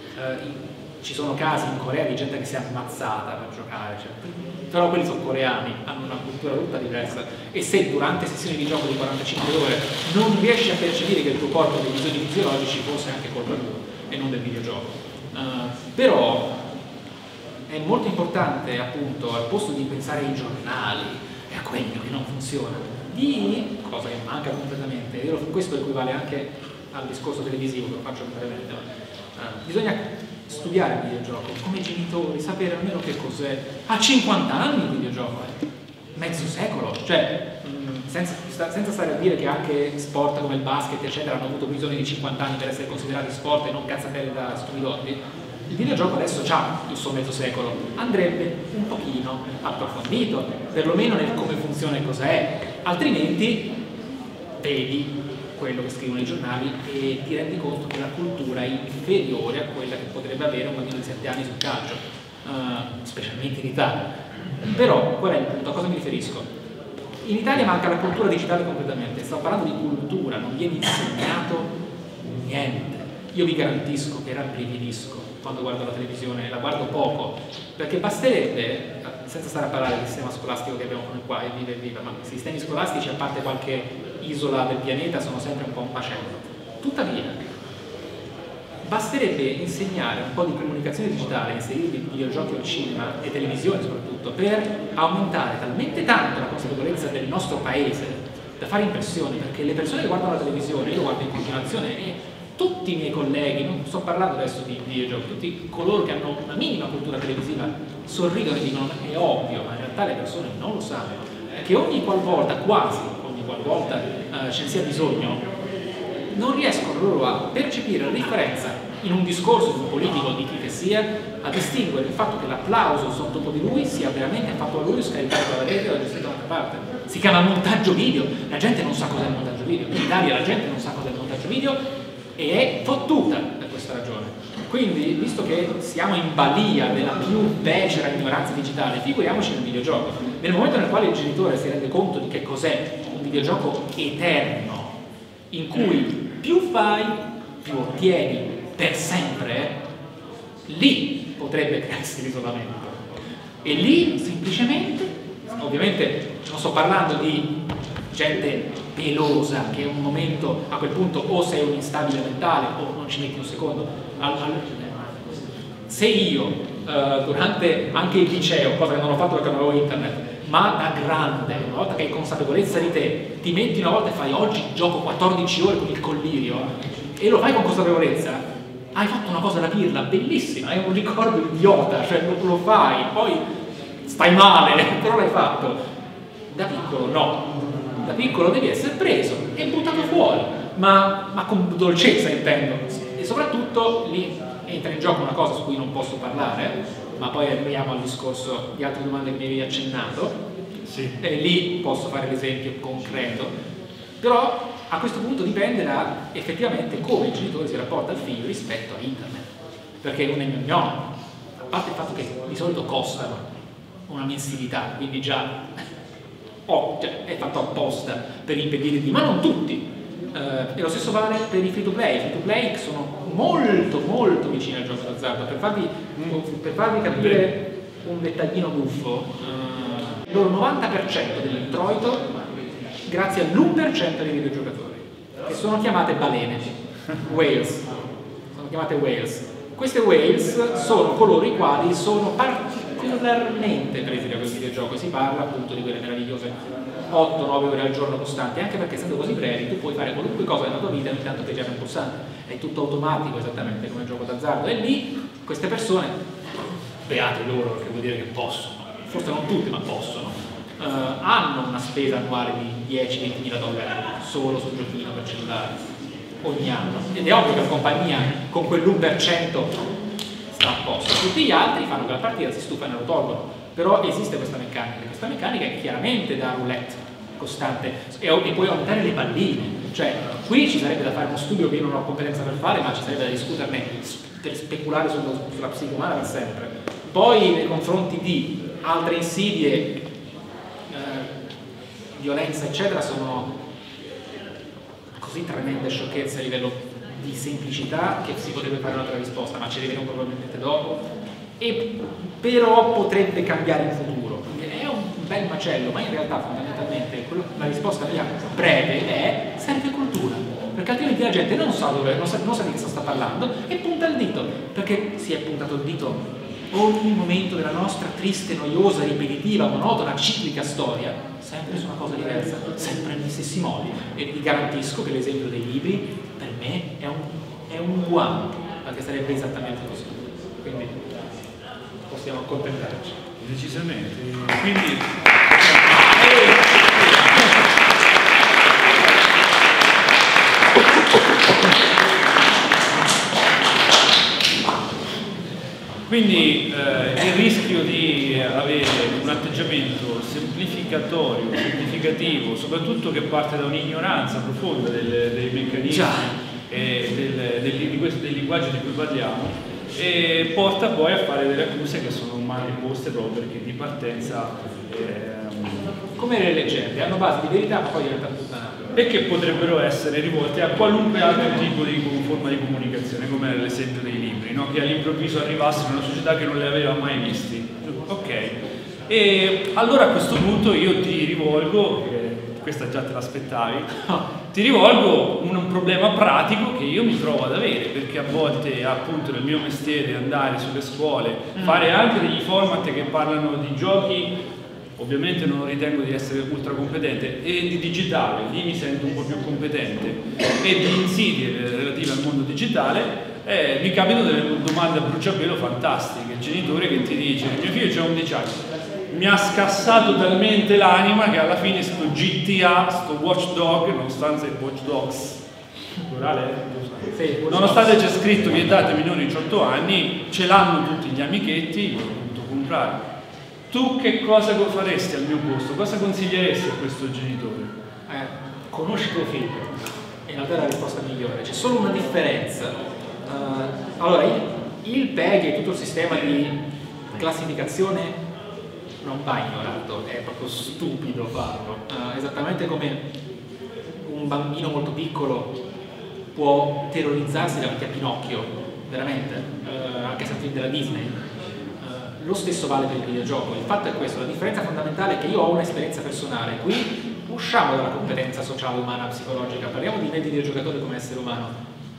Ci sono casi in Corea di gente che si è ammazzata per giocare, cioè, però quelli sono coreani, hanno una cultura tutta diversa, e se durante sessioni di gioco di 45 ore non riesci a percepire che il tuo corpo ha dei bisogni fisiologici, forse è anche colpa tua e non del videogioco. Però è molto importante, appunto, al posto di pensare ai giornali e a quello che non funziona, di cosa che manca completamente. Questo equivale anche al discorso televisivo che lo faccio brevemente. Bisogna studiare il videogioco come genitori, sapere almeno che cos'è. A 50 anni il videogioco è mezzo secolo, cioè senza stare a dire che anche sport come il basket eccetera hanno avuto bisogno di 50 anni per essere considerati sport e non cazzatelle da stupidotti. Il videogioco adesso ha il suo mezzo secolo, andrebbe un pochino approfondito, perlomeno nel come funziona e cos'è, altrimenti vedi quello che scrivono i giornali e ti rendi conto che la cultura è inferiore a quella che potrebbe avere un bambino di 7 anni sul calcio, specialmente in Italia. Però qual è il punto? A cosa mi riferisco? In Italia manca la cultura digitale completamente, sto parlando di cultura, non viene insegnato niente. Io vi garantisco che rabbrividisco quando guardo la televisione, la guardo poco, perché basterebbe, senza stare a parlare del sistema scolastico che abbiamo qua e viva, ma i sistemi scolastici, a parte qualche isola del pianeta, sono sempre un po' un macello. Tuttavia, basterebbe insegnare un po' di comunicazione digitale, inserire videogiochi al cinema e televisione soprattutto, per aumentare talmente tanto la consapevolezza del nostro paese da fare impressione, perché le persone che guardano la televisione, io lo guardo in continuazione e tutti i miei colleghi, non sto parlando adesso di videogiochi, tutti coloro che hanno una minima cultura televisiva sorridono e dicono è ovvio, ma in realtà le persone non lo sanno, che ogni qualvolta, quasi ogni qualvolta ce ne sia bisogno, non riescono loro a percepire la differenza in un discorso di un politico, di chi che sia, a distinguere il fatto che l'applauso sotto di lui sia veramente fatto a lui, scaricato dalla rete o da gestito da un'altra parte. Si chiama montaggio video, la gente non sa cos'è il montaggio video, in Italia la gente non sa cos'è il montaggio video e è fottuta per questa ragione. Quindi, visto che siamo in balia della più becera ignoranza digitale, figuriamoci nel videogioco. Nel momento nel quale il genitore si rende conto di che cos'è un videogioco eterno, in cui più fai, più ottieni per sempre, lì potrebbe crearsi l'isolamento. E lì, semplicemente, ovviamente non sto parlando di gente pelosa che in un momento, a quel punto, o sei un instabile mentale o non ci metti un secondo. Se io, durante anche il liceo, cosa che non ho fatto perché non avevo internet, ma da grande, una volta che hai consapevolezza di te, ti metti una volta e fai oggi gioco 14 ore con il collirio e lo fai con consapevolezza, hai fatto una cosa da pirla, bellissima, è un ricordo idiota, cioè lo fai, poi stai male, però l'hai fatto. Da piccolo no, da piccolo devi essere preso e buttato fuori, ma con dolcezza intendo, e soprattutto lì entra in gioco una cosa su cui non posso parlare, ma poi arriviamo al discorso di altre domande che mi avevi accennato, sì. E lì posso fare l'esempio concreto, però a questo punto dipende da effettivamente come il genitore si rapporta al figlio rispetto a internet, perché non è mio, a parte il fatto che di solito costano una mensilità, quindi già è fatto apposta per impedire di, ma non tutti, E lo stesso vale per i free to play. I free to play sono molto vicini al gioco d'azzardo. Per farvi capire un dettaglino buffo, il loro 90% dell'introito grazie all'1% dei videogiocatori, che sono chiamate balene, whales. Sono chiamate whales. Queste whales sono coloro i quali sono particolarmente presi da quel videogioco. Si parla appunto di quelle meravigliose 8-9 ore al giorno costanti, anche perché essendo così brevi tu puoi fare qualunque cosa nella tua vita intanto che pigiare un pulsante, è tutto automatico esattamente come il gioco d'azzardo. E lì queste persone, beate loro, perché vuol dire che possono, forse non tutte ma possono, hanno una spesa annuale di 10-20.000 dollari solo sul giochino per cellulare ogni anno, ed è ovvio che la compagnia con quell'1% sta a posto. Tutti gli altri fanno quella partita, si stufano e lo tolgono. Però esiste questa meccanica è chiaramente da roulette costante e puoi aumentare le palline. Cioè, qui ci sarebbe da fare uno studio che io non ho competenza per fare, ma ci sarebbe da discuterne per speculare sulla psiche umana per sempre. Poi nei confronti di altre insidie, violenza eccetera, sono così tremende sciocchezze a livello di semplicità che si potrebbe fare un'altra risposta, ma ci arriveremo probabilmente dopo. E però potrebbe cambiare in futuro. È un bel macello, ma in realtà fondamentalmente la risposta mia breve è: serve cultura, perché altrimenti la gente non sa di che cosa sta parlando e punta il dito, perché si è puntato il dito ogni momento della nostra triste, noiosa, ripetitiva, monotona, ciclica storia, sempre su una cosa diversa, sempre negli stessi modi. E vi garantisco che l'esempio dei libri per me è un guanto, perché sarebbe esattamente così. Quindi possiamo accontentarci. Decisamente. Quindi Quindi il rischio di avere un atteggiamento semplificativo, soprattutto che parte da un'ignoranza profonda dei meccanismi e del linguaggio di cui parliamo, e porta poi a fare delle accuse che sono male poste proprio perché di partenza come le leggende hanno base di verità ma poi diventano puttanate, e che potrebbero essere rivolte a qualunque altro tipo di forma di comunicazione, come l'esempio dei libri, no? Che all'improvviso arrivassero in una società che non li aveva mai visti. Ok, e allora a questo punto io ti rivolgo, questa già te l'aspettavi, ti rivolgo un problema pratico che io mi trovo ad avere, perché a volte appunto nel mio mestiere andare sulle scuole, fare anche degli format che parlano di giochi, ovviamente non ritengo di essere ultra competente, e di digitale, lì mi sento un po' più competente, e di insidie relative al mondo digitale, mi capitano delle domande a bruciapelo fantastiche. Il genitore che ti dice: mio figlio ha 11 anni, mi ha scassato talmente l'anima che alla fine sto GTA, sto Watch Dog, nonostante Watch Dogs, nonostante c'è scritto vietato ai minori di 18 anni, ce l'hanno tutti gli amichetti, io l'ho dovuto comprare. Tu che cosa faresti al mio posto? Cosa consiglieresti a questo genitore? Conosci tuo figlio. In realtà è la risposta migliore. C'è solo una differenza. Allora, il PEG e tutto il sistema di classificazione non va ignorato, è proprio stupido farlo. Esattamente come un bambino molto piccolo può terrorizzarsi davanti a Pinocchio, veramente, anche se è un film della Disney. Lo stesso vale per il videogioco. Il fatto è questo: la differenza fondamentale è che io ho un'esperienza personale. Qui usciamo dalla competenza sociale, umana, psicologica, parliamo di me videogiocatore come essere umano.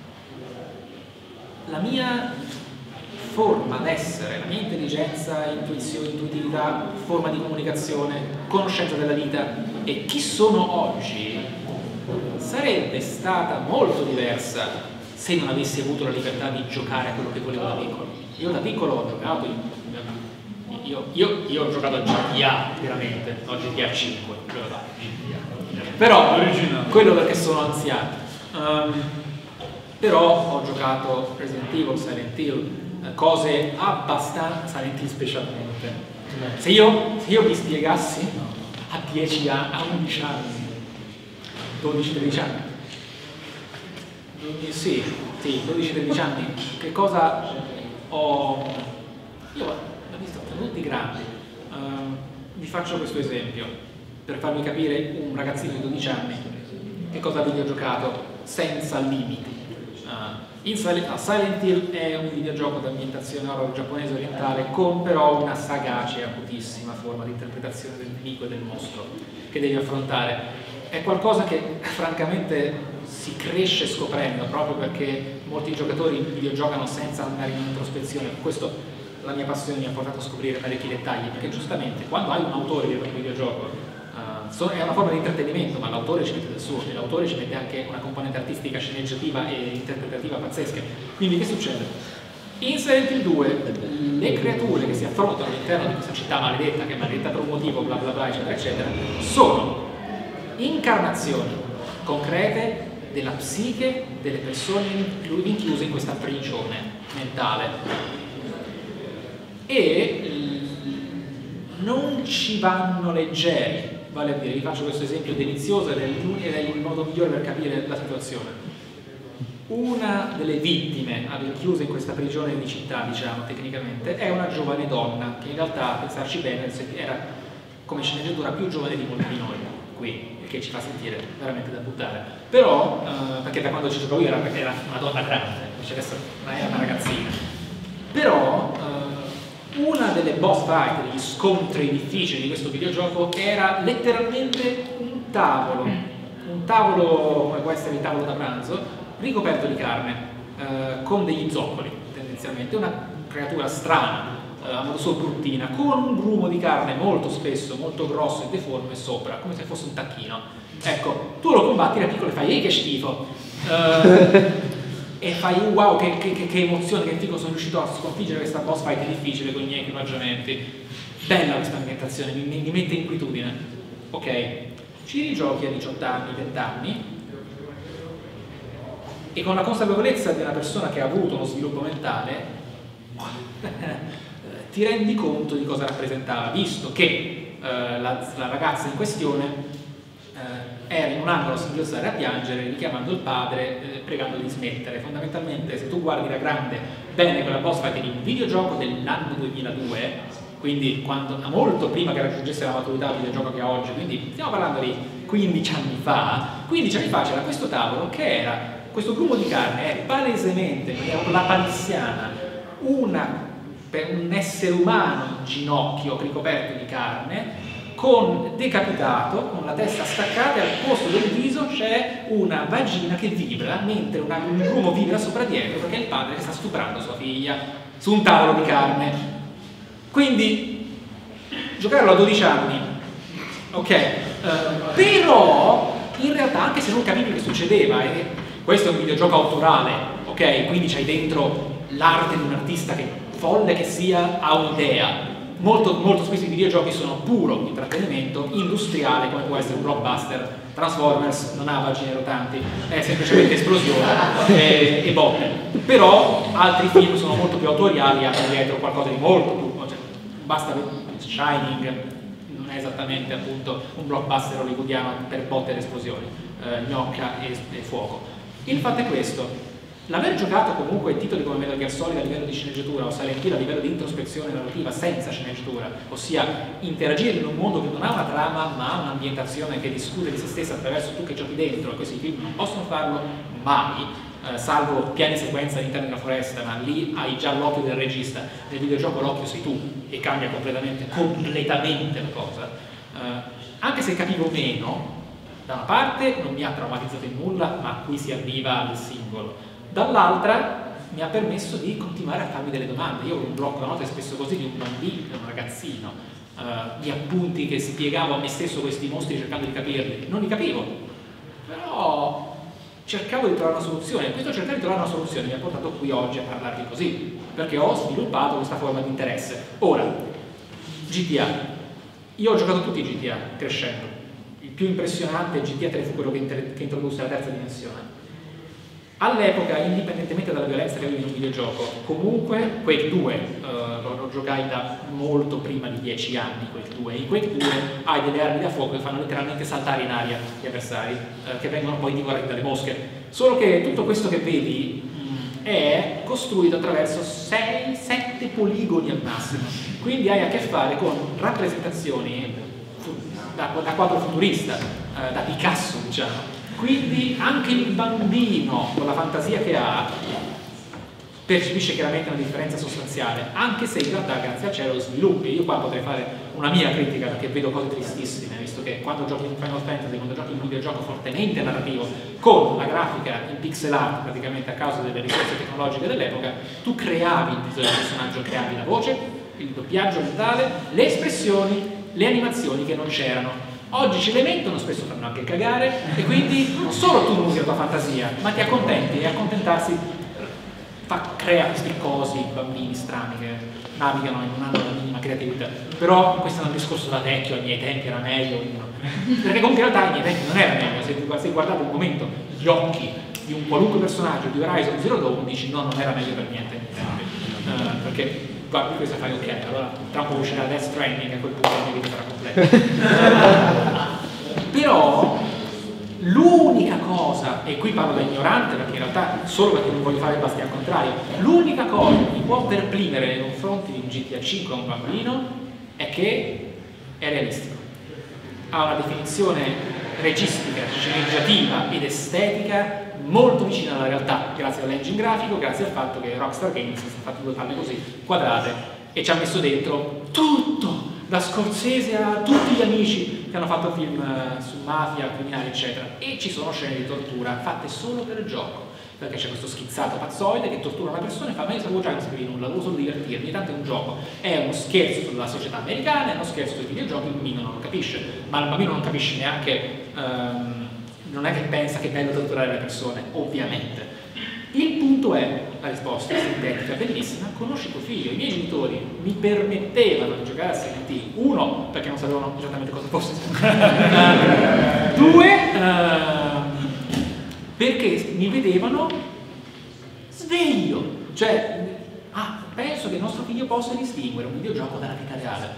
La mia forma d'essere, la mia intelligenza, intuizione, intuitività, forma di comunicazione, conoscenza della vita e chi sono oggi sarebbe stata molto diversa se non avessi avuto la libertà di giocare a quello che volevo da piccolo. Io da piccolo ho giocato io ho giocato a GTA, veramente, no, GTA 5, però quello perché sono anziano. Però ho giocato Resident Evil, Silent Hill, cose abbastanza, Silent Hill specialmente. Se io vi spiegassi a 10 anni, a 11 anni, 12-13 anni, sì, 12-13 anni, che cosa ho... Io l'ho visto tutti grandi. Vi faccio questo esempio per farvi capire un ragazzino di 12 anni che cosa ha videogiocato senza limiti. Silent Hill è un videogioco di ambientazione horror giapponese orientale con però una sagace e acutissima forma di interpretazione del nemico e del mostro che devi affrontare. È qualcosa che francamente si cresce scoprendo, proprio perché molti giocatori videogiocano senza andare in introspezione. Per questo la mia passione mi ha portato a scoprire parecchi dettagli, perché giustamente quando hai un autore dietro un videogioco è una forma di intrattenimento, ma l'autore ci mette del suo, e l'autore ci mette anche una componente artistica, sceneggiativa e interpretativa pazzesche. Quindi che succede? In Silent Hill 2 le creature che si affrontano all'interno di questa città maledetta, che è maledetta per un motivo, bla bla bla, eccetera, eccetera, sono incarnazioni concrete della psiche delle persone incluse in questa prigione mentale. E non ci vanno leggeri. Vale a dire, vi faccio questo esempio delizioso ed è il modo migliore per capire la situazione. Una delle vittime rinchiuse in questa prigione di città, diciamo tecnicamente, è una giovane donna che in realtà, a pensarci bene, era come sceneggiatura più giovane di molti di noi qui, che ci fa sentire veramente da buttare. Però, perché da quando ci giocavo io era una donna grande, invece adesso era una ragazzina. Però una delle boss fight, degli scontri difficili di questo videogioco era letteralmente un tavolo come può essere il tavolo da pranzo, ricoperto di carne, con degli zoccoli tendenzialmente, una creatura strana, a modo suo bruttina, con un grumo di carne molto spesso, molto grosso e deforme sopra, come se fosse un tacchino. Ecco, tu lo combatti da piccolo e fai ehi che schifo! E fai wow, che emozione, che figo, sono riuscito a sconfiggere questa boss fight difficile con i miei equipaggiamenti. Bella questa ambientazione, mi mette inquietudine. Ok, ci rigiochi a 18 anni, 20 anni e con la consapevolezza di una persona che ha avuto uno sviluppo mentale ti rendi conto di cosa rappresentava, visto che la ragazza in questione era in un angolo a singhiozzare a piangere, richiamando il padre, pregando di smettere. Fondamentalmente, se tu guardi da grande bene quella boss fight di un videogioco dell'anno 2002, quindi molto prima che raggiungesse la maturità del videogioco che ha oggi, quindi stiamo parlando di 15 anni fa. 15 anni fa c'era questo tavolo che era, questo grumo di carne è palesemente, la palissiana, per un essere umano in ginocchio ricoperto di carne, con decapitato, con la testa staccata, e al posto del viso c'è una vagina che vibra, mentre un grumo vibra sopra dietro, perché è il padre che sta stuprando sua figlia su un tavolo di carne. Quindi giocarlo a 12 anni, ok, però in realtà, anche se non capivi che succedeva, e questo è un videogioco autorale, ok, quindi c'hai dentro l'arte di un artista che, folle che sia, ha un'idea. Molto spesso i videogiochi sono puro intrattenimento industriale, come può essere un blockbuster. Transformers non ha vagine rotanti, è semplicemente esplosione e botte. Però altri film sono molto più autoriali, hanno dietro qualcosa di molto più, cioè, basta Shining, non è esattamente appunto un blockbuster hollywoodiano per botte ed esplosioni, gnocca e fuoco. Il fatto è questo: l'aver giocato comunque titoli come Metal Gear Solid a livello di sceneggiatura o Silent Hill a livello di introspezione narrativa senza sceneggiatura, ossia interagire in un mondo che non ha una trama ma ha un'ambientazione che discute di se stessa attraverso tu che giochi dentro, e questi film non possono farlo mai, salvo piani sequenza all'interno di una foresta, ma lì hai già l'occhio del regista. Nel videogioco l'occhio sei tu e cambia completamente la cosa. Anche se capivo meno, da una parte non mi ha traumatizzato in nulla, ma qui si arriva al singolo. Dall'altra mi ha permesso di continuare a farmi delle domande. Io ho un blocco note spesso così di un bambino, di un ragazzino, di appunti che spiegavo a me stesso questi mostri cercando di capirli. Non li capivo, però cercavo di trovare una soluzione, e questo cercare di trovare una soluzione mi ha portato qui oggi a parlarvi così, perché ho sviluppato questa forma di interesse. Ora, GTA. Io ho giocato tutti i GTA crescendo. Il più impressionante GTA 3 fu quello che introdusse la terza dimensione. All'epoca, indipendentemente dalla violenza che avevi in un videogioco, comunque Quake 2 lo giocai da molto prima di 10 anni. Quake 2. In Quake 2 hai delle armi da fuoco che fanno letteralmente saltare in aria gli avversari, che vengono poi divorati dalle mosche. Solo che tutto questo che vedi è costruito attraverso 6-7 poligoni al massimo, quindi hai a che fare con rappresentazioni da quadro futurista, da Picasso, diciamo. Quindi anche il bambino, con la fantasia che ha, percepisce chiaramente una differenza sostanziale, anche se in realtà grazie al cielo lo sviluppi. Io qua potrei fare una mia critica perché vedo cose tristissime, visto che quando giochi in Final Fantasy, quando giochi in un videogioco fortemente narrativo, con la grafica in pixel art praticamente a causa delle risorse tecnologiche dell'epoca, tu creavi il viso del personaggio, creavi la voce, il doppiaggio mentale, le espressioni, le animazioni che non c'erano. Oggi ce le mettono, spesso fanno anche cagare, e quindi non solo tu non usi la tua fantasia, ma ti accontenti, e accontentarsi crea questi cosi, bambini strani che navigano e non hanno la minima creatività. Però questo è un discorso da vecchio, ai miei tempi era meglio, perché comunque in realtà ai miei tempi non era meglio. Se guardate un momento gli occhi di un qualunque personaggio di Horizon Zero Dawn, dici no, non era meglio per niente, perché guarda, questo fai ok, allora tra un po' uscirà Death Stranding e a quel punto la mia vita sarà completa. Però l'unica cosa, e qui parlo da ignorante perché in realtà solo perché non voglio fare il bastian contrario, l'unica cosa che mi può perplimere nei confronti di un GTA 5 a un bambino è che è realistico, ha una definizione registica, sceneggiativa ed estetica molto vicina alla realtà, grazie all'engine grafico, grazie al fatto che Rockstar Games si è fatto due palle così quadrate e ci ha messo dentro tutto, da Scorsese a tutti gli amici che hanno fatto film su mafia, criminali eccetera, e ci sono scene di tortura fatte solo per il gioco, perché c'è questo schizzato pazzoide che tortura una persona e fa: ma io sapevo già che non sapevi nulla, volevo solo divertirmi, tanto è un gioco, è uno scherzo sulla società americana, è uno scherzo sui videogiochi, il bambino non lo capisce, ma il bambino non capisce neanche, non è che pensa che è bello torturare le persone, ovviamente. Il punto è, la risposta è sintetica, bellissima: conosci tuo figlio. I miei genitori mi permettevano di giocare a Silent Hill, uno, perché non sapevano esattamente cosa fosse, due, perché mi vedevano sveglio, cioè, penso che il nostro figlio possa distinguere un videogioco dalla vita reale,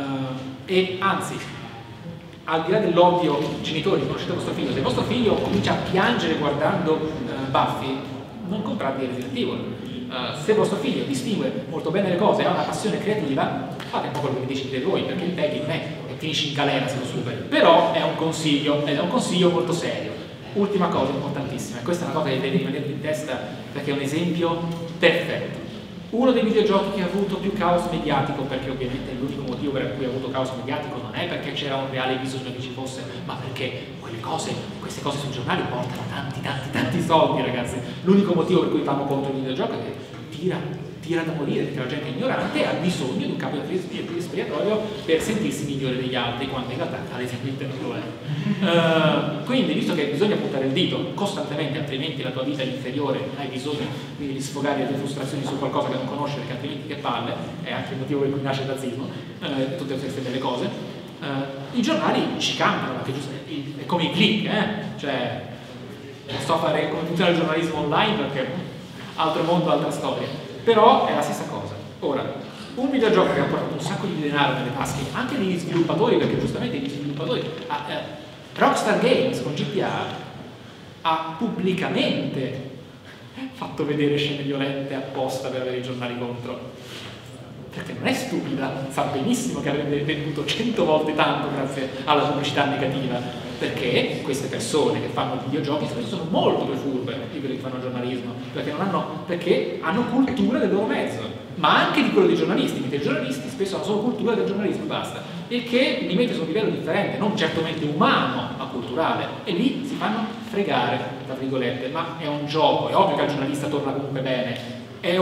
e anzi, al di là dell'ovvio, genitori, conoscete vostro figlio, se vostro figlio comincia a piangere guardando Buffy, non comprate Resident Evil. Se vostro figlio distingue molto bene le cose, ha una passione creativa, fate un po' quello che decidete voi, perché il peggio non è che finisci in galera se lo superi, però è un consiglio, ed è un consiglio molto serio. Ultima cosa importantissima, questa è una cosa che deve rimanere in testa perché è un esempio perfetto. Uno dei videogiochi che ha avuto più caos mediatico, perché ovviamente l'unico motivo per cui ha avuto caos mediatico non è perché c'era un reale bisogno che ci fosse, ma perché queste cose sui giornali portano tanti soldi, ragazzi. L'unico motivo per cui vanno contro il videogioco è che tira da morire, perché la gente è ignorante e ha bisogno di un capo espiatorio per sentirsi migliore degli altri, quando in realtà palesemente non lo è. Quindi, visto che bisogna puntare il dito costantemente, altrimenti la tua vita è inferiore, hai bisogno di sfogare le tue frustrazioni su qualcosa che non conosci, perché altrimenti che palle, è anche il motivo per cui nasce il razzismo, tutte queste belle cose, i giornali ci cambiano, perché è come i click, cioè non so fare come funziona il giornalismo online perché altro mondo, altra storia, però è la stessa cosa. Ora, un videogioco che ha portato un sacco di denaro nelle tasche anche degli sviluppatori, perché giustamente gli sviluppatori, Rockstar Games con GTA ha pubblicamente fatto vedere scene violente apposta per avere i giornali contro, perché non è stupida, sa benissimo che avrebbe venduto 100 volte tanto grazie alla pubblicità negativa, perché queste persone che fanno videogiochi spesso sono molto più furbe di quelli che fanno giornalismo, perché hanno cultura del loro mezzo, ma anche di quello dei giornalisti, perché i giornalisti spesso hanno solo cultura del giornalismo e basta, il che li mette su un livello differente, non certamente umano ma culturale, e lì si fanno fregare, tra virgolette, ma è un gioco, è ovvio che al giornalista torna comunque bene, è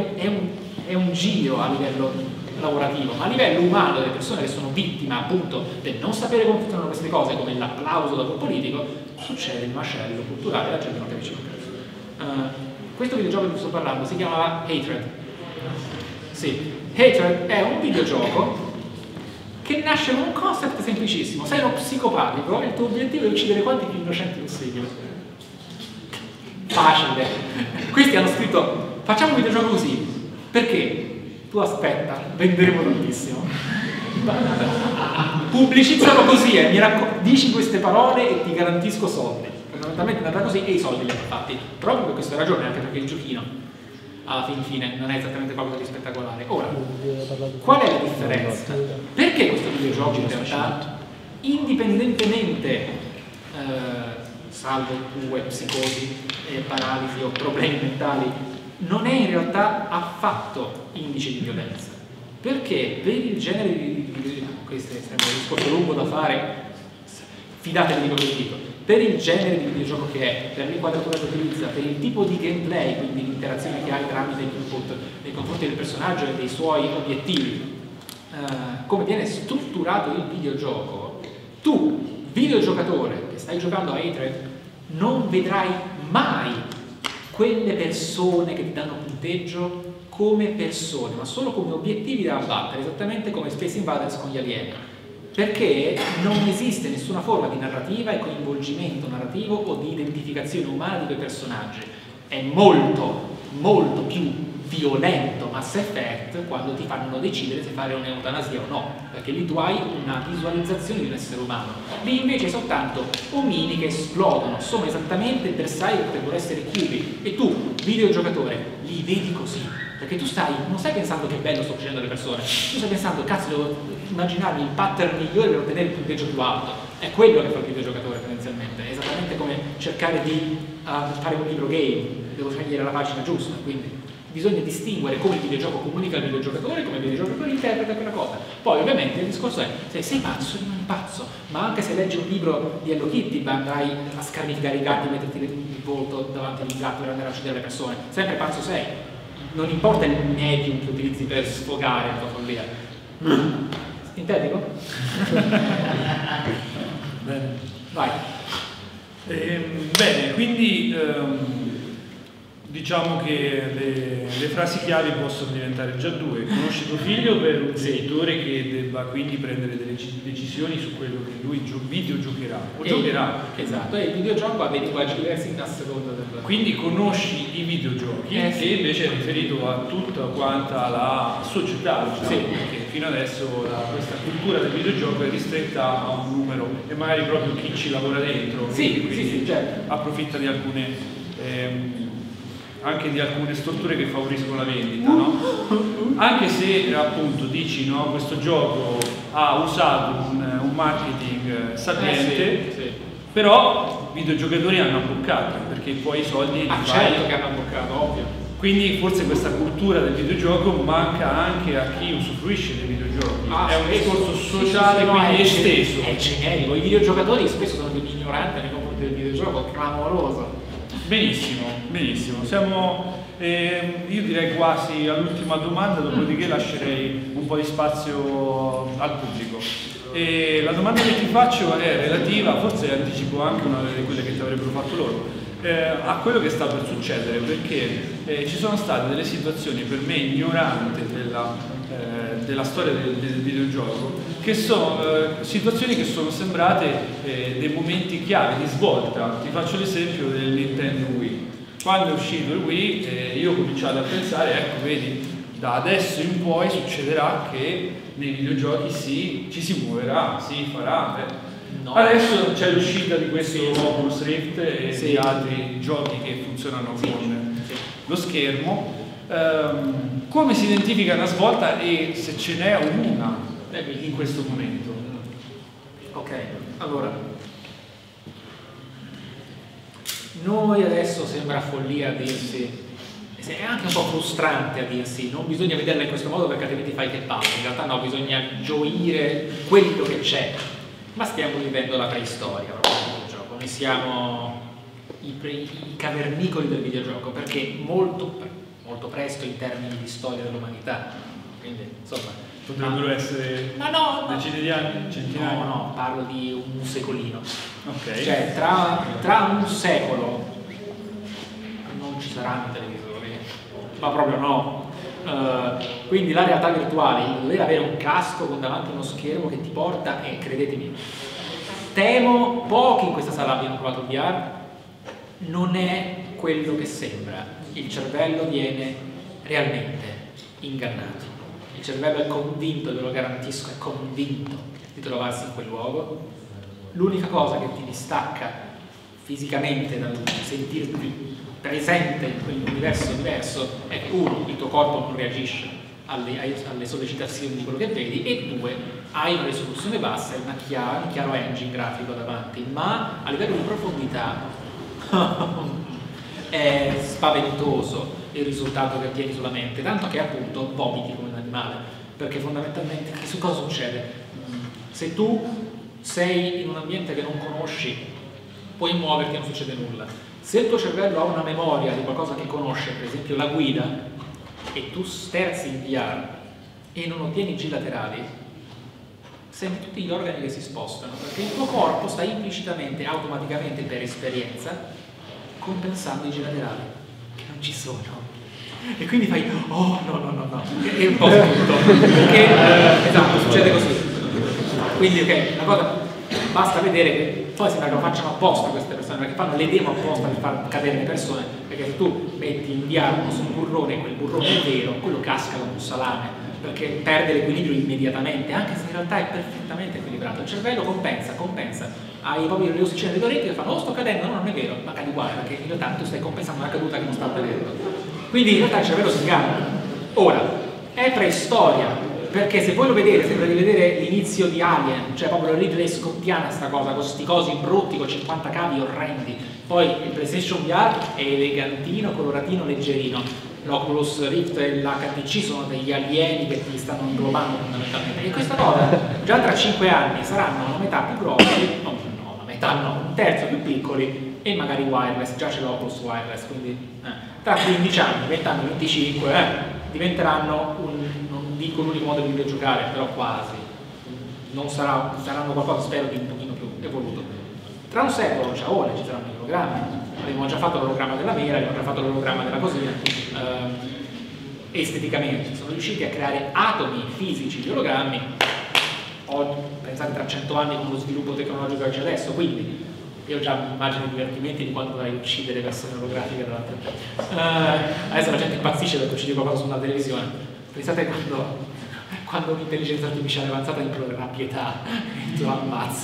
un giro a livello lavorativo, ma a livello umano delle persone che sono vittime appunto del non sapere come funzionano queste cose, come l'applauso da quel politico, succede il macello culturale e la gente non capisce più. Questo videogioco di cui sto parlando si chiamava Hatred. Sì, Hatred è un videogioco che nasce con un concept semplicissimo: sei uno psicopatico e il tuo obiettivo è uccidere quanti più innocenti possibile. Facile. Questi hanno scritto: facciamo un videogioco così, perché? Tu aspetta, venderemo tantissimo. Pubblicizzalo così, dici queste parole e ti garantisco soldi. Fondamentalmente è andata così e i soldi li hanno fatti. Proprio per questa ragione, anche perché il giochino alla fine non è esattamente qualcosa di spettacolare. Ora, qual è la differenza? Perché questo videogioco in realtà, indipendentemente salvo tue psicosi, paralisi o problemi mentali, non è in realtà affatto indice di violenza. Perché per il genere questo sembra un discorso lungo da fare, fidatevi di quello che dico, per il genere di videogioco che è, per l'inquadratura che utilizza, per il tipo di gameplay, quindi l'interazione che hai tramite l'input nei confronti del personaggio e dei suoi obiettivi, come viene strutturato il videogioco, tu, videogiocatore che stai giocando a Hatred, non vedrai mai quelle persone che ti danno punteggio come persone, ma solo come obiettivi da abbattere, esattamente come Space Invaders con gli alieni, perché non esiste nessuna forma di narrativa e coinvolgimento narrativo o di identificazione umana di quei personaggi. È molto, molto più violento Mass Effect quando ti fanno decidere se fare un'eutanasia o no, perché lì tu hai una visualizzazione di un essere umano. Lì invece è soltanto omini che esplodono, sono esattamente bersagli che potrebbero essere cubi, e tu, videogiocatore, li vedi così, perché tu non stai pensando che bello sto facendo alle persone, tu stai pensando cazzo devo immaginarmi il pattern migliore per ottenere il punteggio più alto. È quello che fa il videogiocatore tendenzialmente, è esattamente come cercare di fare un libro game, devo scegliere la pagina giusta, quindi bisogna distinguere come il videogioco comunica al videogiocatore e come il videogiocatore interpreta quella cosa. Poi ovviamente il discorso è, se sei pazzo rimani pazzo, ma anche se leggi un libro di Hello Kitty andrai a scarnificare i gatti, metterti il volto davanti al gatto per andare a uccidere le persone, sempre pazzo sei, non importa il medium che utilizzi per sfogare la tua follia. Sintetico? Bene. Vai. Bene, quindi diciamo che le frasi chiavi possono diventare già due. Conosci tuo figlio per un genitore che debba quindi prendere delle decisioni su quello che lui videogiocherà o giocherà. Esatto, e il videogioco ha dei linguaggi diversi a seconda del... Quindi conosci i videogiochi, che invece è riferito a tutta quanta la società, diciamo, perché fino adesso questa cultura del videogioco è ristretta a un numero e magari proprio chi ci lavora dentro, quindi certo. approfitta di alcune anche di alcune strutture che favoriscono la vendita, no? Anche se appunto dici no, questo gioco ha usato un marketing sapiente, però i videogiocatori hanno abboccato, perché poi i soldi certo che hanno abboccato, ovvio. Quindi forse questa cultura del videogioco manca anche a chi usufruisce dei videogiochi. È un discorso sociale, quindi esteso. È generico, i videogiocatori spesso sono degli ignoranti nei confronti del videogioco, clamoroso. Benissimo, benissimo. Siamo, io direi quasi all'ultima domanda, dopodiché lascerei un po' di spazio al pubblico. E la domanda che ti faccio è relativa, forse anticipo anche una delle quelle che ti avrebbero fatto loro, a quello che sta per succedere, perché ci sono state delle situazioni per me ignoranti della storia del videogioco, che sono situazioni che sono sembrate dei momenti chiave di svolta. Ti faccio l'esempio del Nintendo Wii. Quando è uscito il Wii io ho cominciato a pensare, ecco vedi, da adesso in poi succederà che nei videogiochi ci si muoverà, si farà. No. Adesso c'è l'uscita di questo Oculus Rift e di altri giochi che funzionano con lo schermo. Come si identifica una svolta e se ce n'è una in questo momento? Ok, allora noi adesso sembra follia a dirsi, è anche un po' frustrante a dirsi, non bisogna vederla in questo modo perché altrimenti fai che palle. In realtà no, bisogna gioire quello che c'è, ma stiamo vivendo la preistoria proprio del videogioco. Noi siamo i cavernicoli del videogioco, perché molto presto in termini di storia dell'umanità, quindi insomma potrebbero essere decine di anni, centinaia? No, parlo di un secolino. Okay. Cioè tra un secolo non ci saranno televisori, ma proprio no. Quindi la realtà virtuale, il dover avere un casco con davanti uno schermo che ti porta, e credetemi, temo pochi in questa sala abbiano provato il VR, non è quello che sembra. Il cervello viene realmente ingannato. Il cervello è convinto, ve lo garantisco, è convinto di trovarsi in quel luogo. L'unica cosa che ti distacca fisicamente dal sentirti presente in quell'universo diverso è che uno, il tuo corpo non reagisce alle sollecitazioni di quello che vedi, e due, hai una risoluzione bassa e un chiaro engine grafico davanti, ma a livello di profondità è spaventoso il risultato che ottieni sulla mente, tanto che appunto vomiti come un animale, perché fondamentalmente che cosa succede? Se tu sei in un ambiente che non conosci, puoi muoverti e non succede nulla. Se il tuo cervello ha una memoria di qualcosa che conosce, per esempio la guida, e tu sterzi in VR e non ottieni G laterali, senti tutti gli organi che si spostano, perché il tuo corpo sta implicitamente, automaticamente, per esperienza, compensando i G laterali, che non ci sono. E quindi fai, oh no, e un po' tutto, perché esatto, succede così. Quindi ok, la cosa, basta vedere che poi sembra che lo facciano apposta queste persone, perché fanno le demo apposta per far cadere le persone, perché se tu metti in VR su un burrone, quel burrone è vero, quello casca come un salame, perché perde l'equilibrio immediatamente, anche se in realtà è perfettamente equilibrato. Il cervello compensa, hai proprio le ossicine delle orecchie che fanno, oh sto cadendo, no, non è vero, ma cadi uguale, perché in realtà tu stai compensando una caduta che non sta avvenendo. Quindi in realtà il cervello si inganna. Ora, è preistoria, perché se voi lo vedete sembra di vedere l'inizio di Alien, cioè proprio la Ridley scottiana sta cosa, con sti cosi brutti, con 50 cavi orrendi. Poi il PlayStation VR è elegantino, coloratino, leggerino. L'Oculus Rift e l'HTC sono degli alieni che ti stanno inglobando fondamentalmente. E questa cosa già tra 5 anni saranno una metà più grossi, un terzo più piccoli e magari wireless, già c'è l'Oculus wireless, quindi tra 15 anni, 20 anni, 25 diventeranno non dico l'unico modo di videogiocare, però quasi. Non saranno qualcosa, spero, di un pochino più evoluto. Tra un secolo, ciaone, ci saranno i ologrammi. Abbiamo già fatto l'ologramma della mela, abbiamo già fatto l'ologramma della cosina. Esteticamente sono riusciti a creare atomi fisici di ologrammi. Pensate tra 100 anni con lo sviluppo tecnologico che c'è adesso, quindi io già mi immagino i divertimenti di quando potrai uccidere persone olografiche davanti a te. Adesso la gente impazzisce perché uccidi qualcosa sulla televisione. Pensate quando un'intelligenza artificiale avanzata implorerà pietà e tu la ammazzi.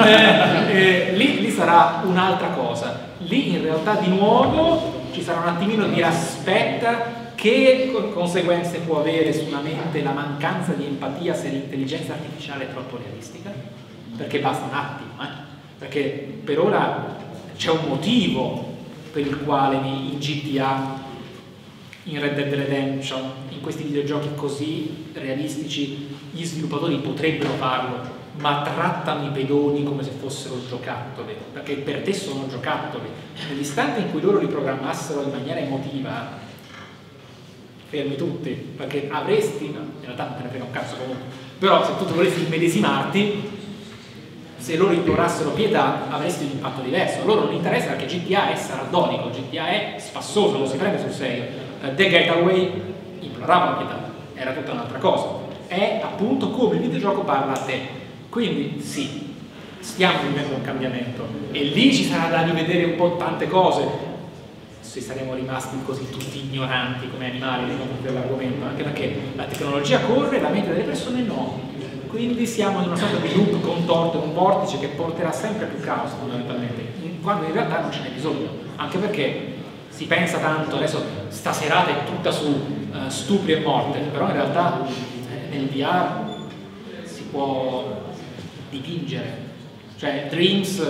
Lì sarà un'altra cosa. Lì in realtà di nuovo ci sarà un attimino di aspetta che conseguenze può avere sulla mente la mancanza di empatia se l'intelligenza artificiale è troppo realistica, perché basta un attimo, perché per ora c'è un motivo per il quale in GTA, in Red Dead Redemption, in questi videogiochi così realistici gli sviluppatori potrebbero farlo, ma trattano i pedoni come se fossero giocattoli, perché per te sono giocattoli. Nell'istante in cui loro li programmassero in maniera emotiva, fermi tutti, perché avresti, no, in realtà non te ne frega un cazzo comunque, però se tu volessi immedesimarti, se loro implorassero pietà avresti un impatto diverso. A loro non interessa perché GTA è sardonico, GTA è spassoso, lo si prende sul serio. The Getaway imploravano pietà, era tutta un'altra cosa, è appunto come il videogioco parla a te. Quindi sì, stiamo vivendo un cambiamento e lì ci sarà da rivedere un po' tante cose, se saremo rimasti così tutti ignoranti come animali nei confronti dell'argomento, anche perché la tecnologia corre, la mente delle persone no, quindi siamo in una sorta di loop contorto, un vortice che porterà sempre più caos fondamentalmente, quando in realtà non ce n'è bisogno, anche perché si pensa tanto, adesso sta serata è tutta su stupri e morte, però in realtà nel VR si può dipingere, cioè Dreams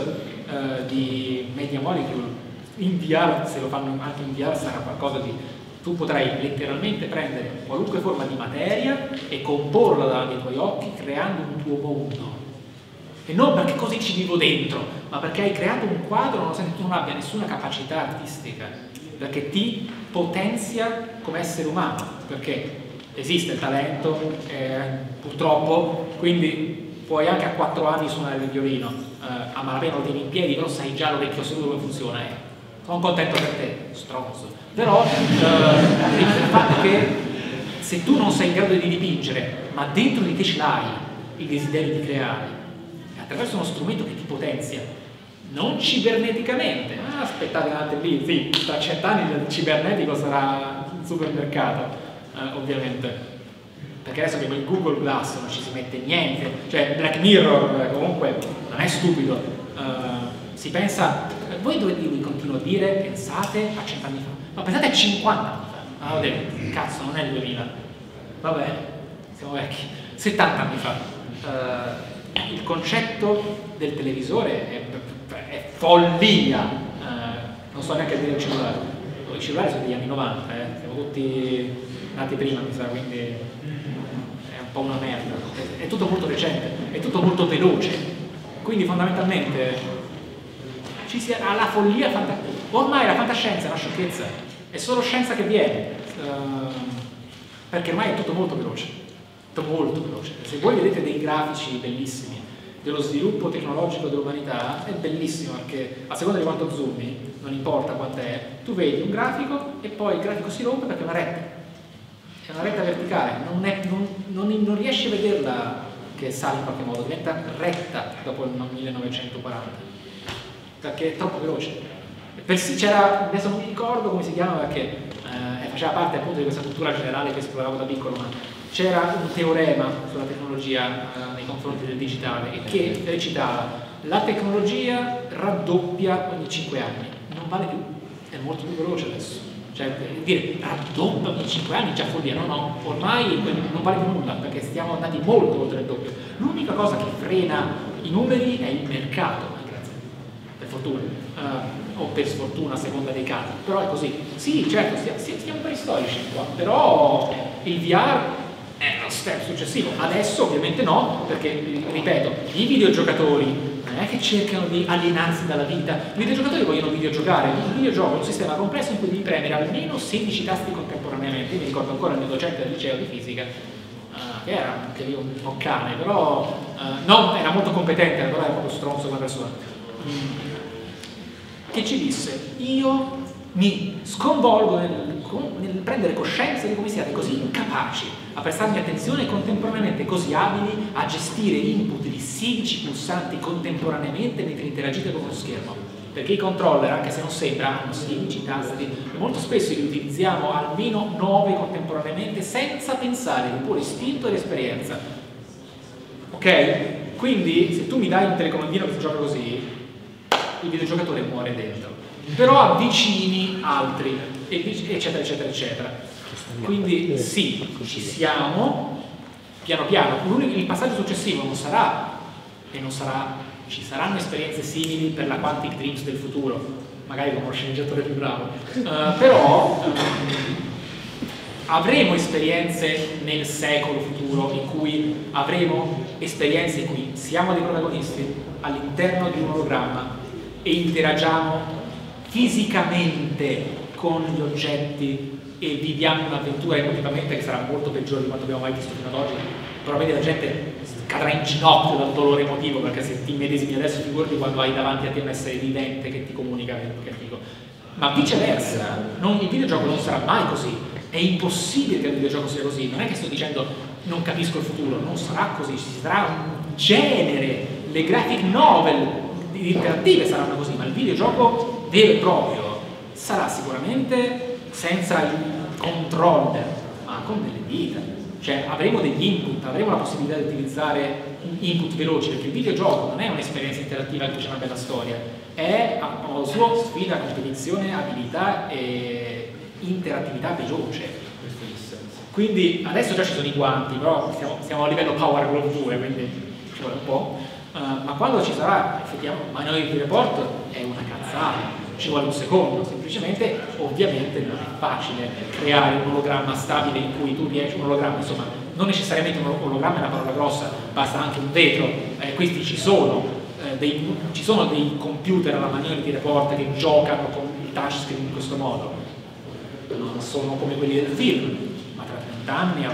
di Media Molecule in VR, se lo fanno anche in VR sarà qualcosa di... tu potrai letteralmente prendere qualunque forma di materia e comporla davanti ai tuoi occhi creando un tuo mondo, e non perché così ci vivo dentro, ma perché hai creato un quadro nonostante tu non abbia nessuna capacità artistica, perché ti potenzia come essere umano, perché esiste il talento, purtroppo, quindi puoi anche a 4 anni suonare il violino, a malapena lo tieni in piedi, però sai già l'orecchio seduto come funziona, sono contento per te, stronzo. Però il fatto che se tu non sei in grado di dipingere, ma dentro di te ce l'hai il desiderio di creare, attraverso uno strumento che ti potenzia, non ciberneticamente, aspettate andate lì, sì, tra 100 anni il cibernetico sarà un supermercato, ovviamente, perché adesso che con il Google Glass non ci si mette niente, cioè Black Mirror comunque non è stupido, si pensa, voi dove continuo a dire, pensate a 100 anni fa, ma pensate a 50 anni fa, ho detto, cazzo non è il 2000, vabbè, siamo vecchi, 70 anni fa, il concetto del televisore è follia, non so neanche dire il cellulare. I cellulari sono degli anni 90, siamo tutti nati prima, mi sa, quindi è un po' una merda. È tutto molto recente, è tutto molto veloce, quindi fondamentalmente ci sia la follia fantastica. Ormai la fantascienza è una sciocchezza, è solo scienza che viene, perché ormai è tutto molto veloce, molto veloce. Se voi vedete dei grafici bellissimi dello sviluppo tecnologico dell'umanità, è bellissimo perché a seconda di quanto zoomi, non importa quant'è, tu vedi un grafico e poi il grafico si rompe perché è una retta verticale, non riesci a vederla che sale in qualche modo, diventa retta dopo il 1940, perché è troppo veloce. C'era, adesso non mi ricordo come si chiama perché faceva parte appunto di questa cultura generale che esploravo da piccolo, ma c'era un teorema sulla tecnologia nei confronti del digitale che recitava: la tecnologia raddoppia ogni 5 anni, non vale più, è molto più veloce adesso. Cioè, dire raddoppia ogni 5 anni è già follia, no, ormai non vale più nulla perché stiamo andati molto oltre il doppio. L'unica cosa che frena i numeri è il mercato, grazie, per fortuna, o per sfortuna a seconda dei casi, però è così. Sì, certo, stiamo preistorici qua, però il VR è lo step successivo. Adesso ovviamente no, perché, ripeto, i videogiocatori non è che cercano di alienarsi dalla vita, i videogiocatori vogliono videogiocare. Il videogioco è un sistema complesso in cui devi premere almeno 16 tasti contemporaneamente. Io mi ricordo ancora il mio docente del liceo di fisica, che era anche lì un po' cane, però no, era molto competente, però era proprio stronzo come persona, che ci disse: io mi sconvolgo nel prendere coscienza di come siate così incapaci a prestarmi attenzione e contemporaneamente così abili a gestire input di 16 pulsanti contemporaneamente mentre interagite con uno schermo. Perché i controller, anche se non sembra, hanno 16 tasti e molto spesso li utilizziamo almeno 9 contemporaneamente senza pensare, di puro istinto ed esperienza. Ok? Quindi se tu mi dai un telecomandino che si gioca così, il videogiocatore muore dentro, però avvicini altri, eccetera eccetera eccetera. Quindi sì, ci siamo piano piano. Il passaggio successivo non sarà, ci saranno esperienze simili per la Quantic Dreams del futuro, magari con uno sceneggiatore più bravo, però avremo esperienze nel secolo futuro in cui avremo esperienze in cui siamo dei protagonisti all'interno di un ologramma e interagiamo fisicamente con gli oggetti e viviamo un'avventura emotivamente che sarà molto peggiore di quanto abbiamo mai visto fino ad oggi. Probabilmente la gente cadrà in ginocchio dal dolore emotivo, perché se ti medesimi adesso, figurati quando hai davanti a te un essere vivente che ti comunica, che dico. Ma viceversa, il videogioco non sarà mai così, è impossibile che il videogioco sia così. Non è che sto dicendo non capisco il futuro, non sarà così, ci sarà un genere, le graphic novel interattive saranno così, ma il videogioco vero e proprio sarà sicuramente senza il controller, ma con delle dita. Cioè avremo degli input, avremo la possibilità di utilizzare input veloci, perché il videogioco non è un'esperienza interattiva in cui c'è una bella storia, è a modo suo sfida, competizione, abilità e interattività veloce. Quindi adesso già ci sono i guanti, però siamo a livello Power Glove 2, quindi ci vuole un po', ma quando ci sarà effettivamente Minority Report è una cazzata. Ci vuole un secondo, semplicemente ovviamente non è facile creare un ologramma stabile in cui tu riesci, un ologramma, insomma, non necessariamente un ologramma è una parola grossa, basta anche un vetro, questi ci sono dei computer alla Minority Report che giocano con il touchscreen in questo modo, non sono come quelli del film, ma tra 30 anni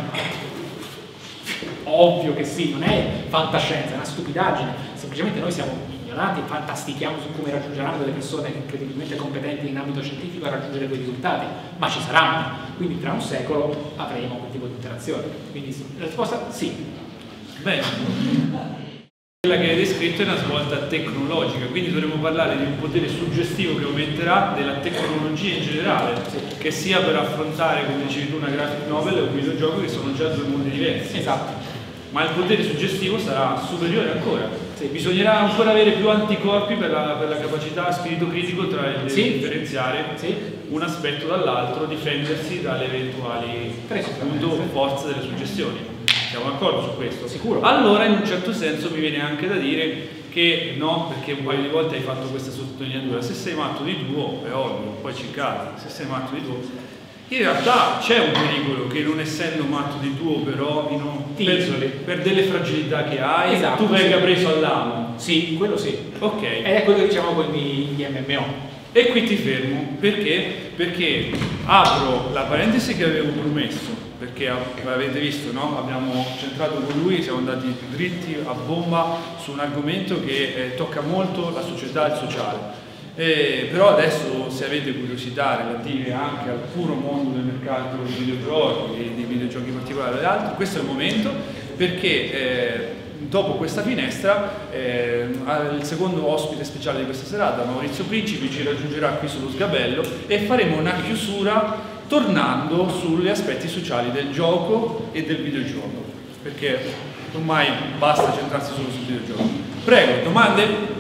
ovvio che sì, non è fantascienza, è una stupidaggine, semplicemente noi siamo ignoranti, fantastichiamo su come raggiungeranno delle persone incredibilmente competenti in ambito scientifico a raggiungere quei risultati, ma ci saranno, quindi tra un secolo avremo quel tipo di interazione. Quindi sì, la risposta sì. Bene. Quella che hai descritto è una svolta tecnologica, quindi dovremmo parlare di un potere suggestivo che aumenterà della tecnologia in generale, che sia per affrontare, come dicevi tu, una graphic novel o un videogioco, che sono già due mondi diversi. Esatto. Ma il potere suggestivo sarà superiore ancora. Sì. Bisognerà ancora avere più anticorpi per la capacità spirito critico tra il differenziare un aspetto dall'altro, difendersi dalle eventuali forze delle suggestioni. siamo d'accordo su questo? Sicuro. Allora in un certo senso mi viene anche da dire che no, perché un paio di volte hai fatto questa sottolineatura, se sei matto di duo è ovvio, poi ci cadi, se sei matto di duo, in realtà c'è un pericolo che non essendo matto di duo però per delle fragilità che hai, esatto, tu venga preso all'amo. Sì, quello sì. Ok. Ed è quello che diciamo con gli MMO. E qui ti fermo, perché apro la parentesi che avevo promesso, perché avete visto, no? Abbiamo centrato con lui, siamo andati dritti a bomba su un argomento che tocca molto la società e il sociale. Però adesso, se avete curiosità relative anche al puro mondo del mercato dei videogiochi e dei videogiochi particolari e altri, questo è il momento, perché dopo questa finestra il secondo ospite speciale di questa serata, Maurizio Principi, ci raggiungerà qui sullo sgabello e faremo una chiusura tornando sugli aspetti sociali del gioco e del videogioco, perché ormai basta centrarsi solo sul videogioco. Prego, domande?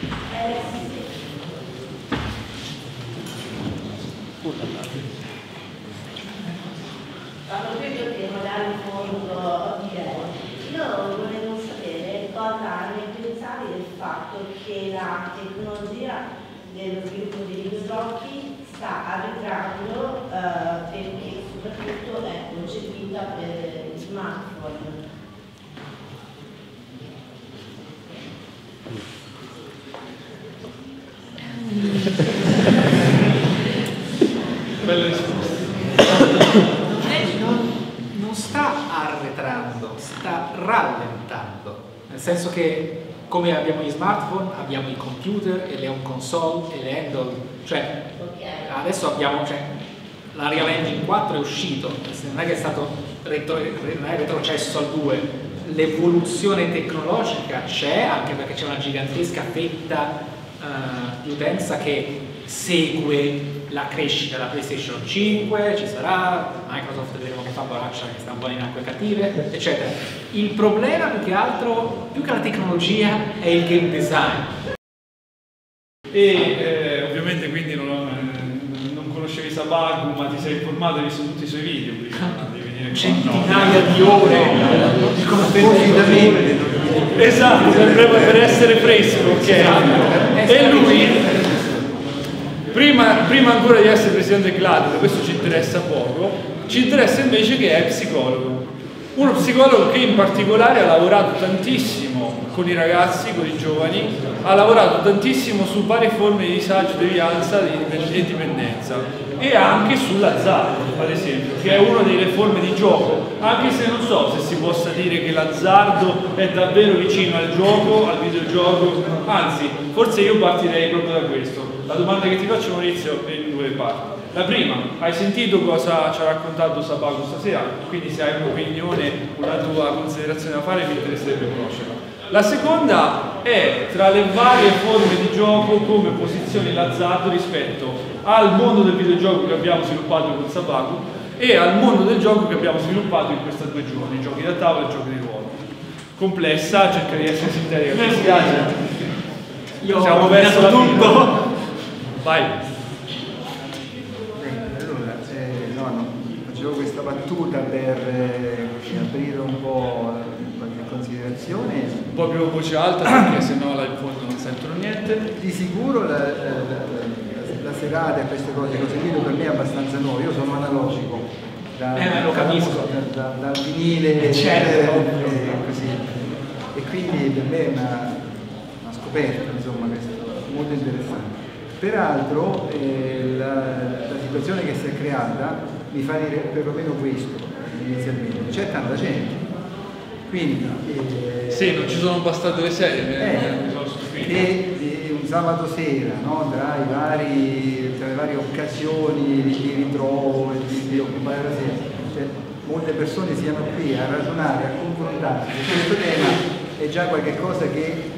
Credo che magari in fondo io volevo sapere cosa ne pensavi del fatto che la tecnologia dello sviluppo dei videogiochi sta arretrando perché soprattutto è concepita per gli smartphone. Bella risposta. Non sta arretrando, sta rallentando, nel senso che come abbiamo gli smartphone, abbiamo i computer e le home console e le handle, cioè adesso abbiamo, la Real Engine 4 è uscito, non è che è stato non è retrocesso al 2, l'evoluzione tecnologica c'è, anche perché c'è una gigantesca fetta di utenza che segue la crescita della PlayStation 5, ci sarà, Microsoft vedremo che fa baraccia, che sta un po' in acque cattive, eccetera. Il problema più che altro, più che la tecnologia, è il game design. E ovviamente quindi non conoscevi Sabaku, ma ti sei informato e hai visto tutti i suoi video prima di venire qua. Centinaia di ore di contenuto. Esatto, per essere fresco, ok? E lui, prima ancora di essere presidente del Gladiator, questo ci interessa poco, ci interessa invece che è psicologo. Uno psicologo che in particolare ha lavorato tantissimo con i ragazzi, con i giovani, ha lavorato tantissimo su varie forme di disagio, devianza e dipendenza, e anche sull'azzardo, ad esempio, che è una delle forme di gioco, anche se non so se si possa dire che l'azzardo è davvero vicino al gioco, al videogioco, anzi, forse io partirei proprio da questo. La domanda che ti faccio, Maurizio, è in due parti. La prima, hai sentito cosa ci ha raccontato Sabaku stasera? Quindi se hai un'opinione, una tua considerazione da fare, mi interesserebbe conoscerla. La seconda è tra le varie forme di gioco come posizioni l'azzardo rispetto al mondo del videogioco che abbiamo sviluppato con Sabaku e al mondo del gioco che abbiamo sviluppato in questi 2 giorni, giochi da tavola e giochi di ruolo. Complessa, cerca di essere sintetica, mi spiace. Io siamo verso la tutto. Vai. Allora, facevo questa battuta per aprire un po' qualche considerazione. Un po' più voce alta perché sennò là in fondo non sentono niente. Di sicuro la serata e queste cose che ho sentito per me è abbastanza nuova. Io sono analogico. Lo capisco. Dal vinile così. E quindi per me è una scoperta, insomma, questo, molto interessante. Peraltro la situazione che si è creata mi fa dire perlomeno questo inizialmente, c'è tanta gente, quindi sì, non ci sono bastate le serie, che un sabato sera, no, tra le varie occasioni di ritrovo e di occupare la sera, cioè, molte persone siano qui a ragionare, a confrontarsi su questo tema, è già qualche cosa che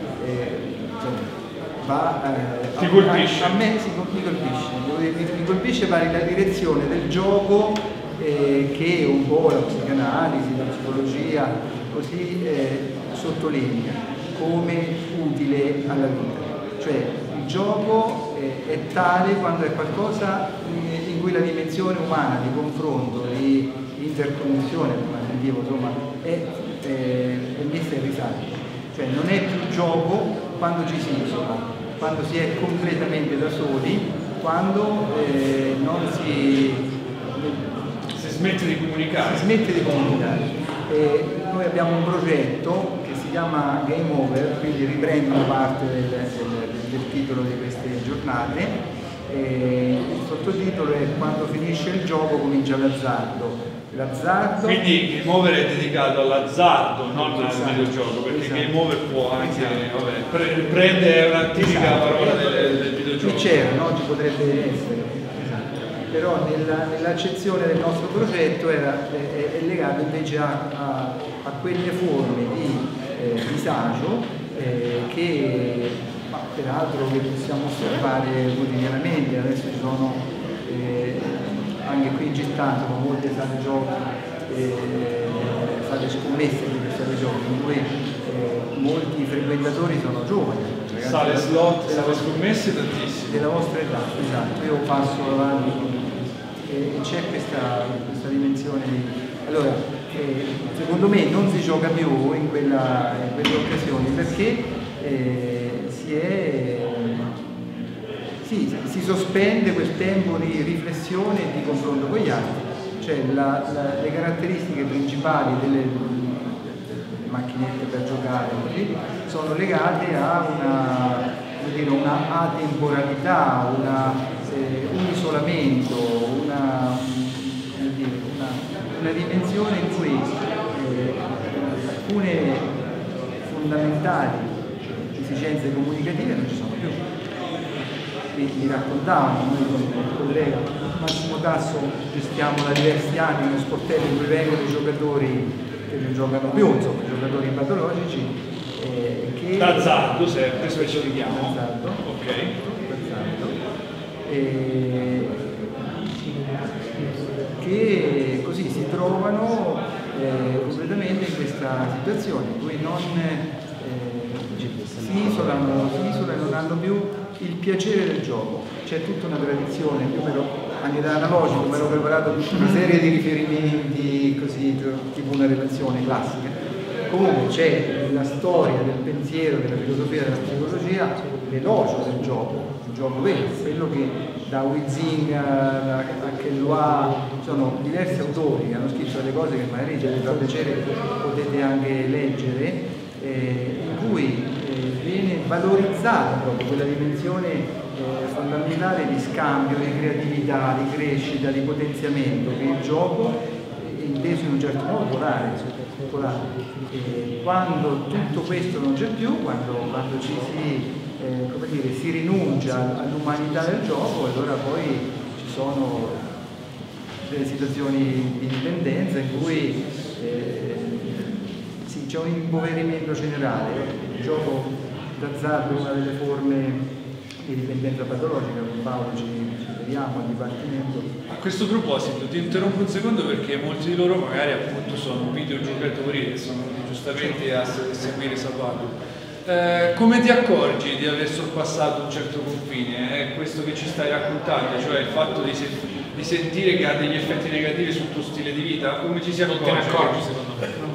ti colpisce. A me mi colpisce la direzione del gioco che un po' la psicanalisi, la psicologia così sottolinea come utile alla vita. Cioè il gioco è tale quando è qualcosa in cui la dimensione umana di confronto, di interconnessione, come sentivo, insomma, è è messa in risalto, cioè non è più gioco quando ci si isola, quando si è completamente da soli, quando non si smette di comunicare. Si smette di comunicare. Noi abbiamo un progetto che si chiama Game Over, quindi riprende una parte del titolo di queste giornate. Il sottotitolo è Quando finisce il gioco comincia l'azzardo. L'azzardo. Quindi Game Over è dedicato all'azzardo, non al videogioco, perché Game Over può anche prende una tipica parola del videogioco. C'era, oggi potrebbe essere. Però nell'accezione del nostro progetto è legato invece a quelle forme di disagio che peraltro che possiamo osservare quotidianamente. Adesso ci sono anche qui in città sono molte sale giochi, sale scommesse di sale giochi in cui molti frequentatori sono giovani. Sale slot, sale scommesse tantissime. Della vostra età, esatto. Io passo avanti e c'è questa dimensione di... Allora, secondo me non si gioca più in quelle occasioni perché si sospende quel tempo di riflessione e di confronto con gli altri. Cioè le caratteristiche principali delle macchinette per giocare sono legate a una atemporalità, un isolamento, una dimensione in cui alcune fondamentali esigenze comunicative non ci sono più. Mi raccontavano, noi con il collega Massimo Tasso gestiamo da diversi anni uno sportello in cui vengono i giocatori che non giocano più, insomma, i giocatori patologici d'azzardo sempre, specifichiamo. D'azzardo. Ok. Che così si trovano completamente in questa situazione in cui non si isolano e non hanno più il piacere del gioco. C'è tutta una tradizione, anche da analogico, mi ero preparato tutta una serie di riferimenti così, tipo una relazione classica. Comunque c'è la storia del pensiero, della filosofia, della psicologia, l'elogio del gioco, il gioco vero, quello che da Huizing a Kellois, sono diversi autori che hanno scritto delle cose che magari ci fa piacere potete anche leggere, in cui viene valorizzata proprio quella dimensione fondamentale di scambio, di creatività, di crescita, di potenziamento che il gioco è inteso in un certo modo polare. Quando tutto questo non c'è più, quando si rinuncia all'umanità del gioco, allora poi ci sono delle situazioni di dipendenza in cui c'è un impoverimento generale. Il gioco d'azzardo è una delle forme di dipendenza patologica, con Paolo ci vediamo al dipartimento. A questo proposito ti interrompo un secondo perché molti di loro magari appunto sono videogiocatori e sono giustamente a seguire Sabato. Come ti accorgi di aver sorpassato un certo confine? È questo che ci stai raccontando, cioè il fatto di sentire che ha degli effetti negativi sul tuo stile di vita? Come ci si accorge? Non te ne accorgi secondo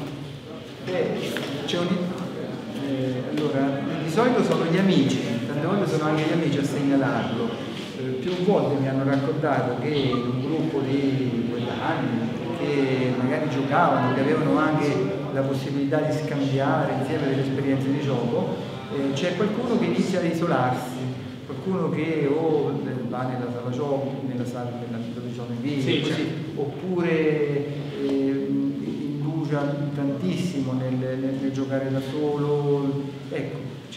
me? Allora, di solito sono gli amici, tante volte sono anche gli amici a segnalarlo. Più volte mi hanno raccontato che in un gruppo di coetanei che magari giocavano, che avevano anche la possibilità di scambiare insieme delle esperienze di gioco, c'è qualcuno che inizia ad isolarsi, qualcuno che va nella sala gioco, nella sala dove ci sono i video, così, oppure indugia tantissimo nel giocare da solo. Ecco,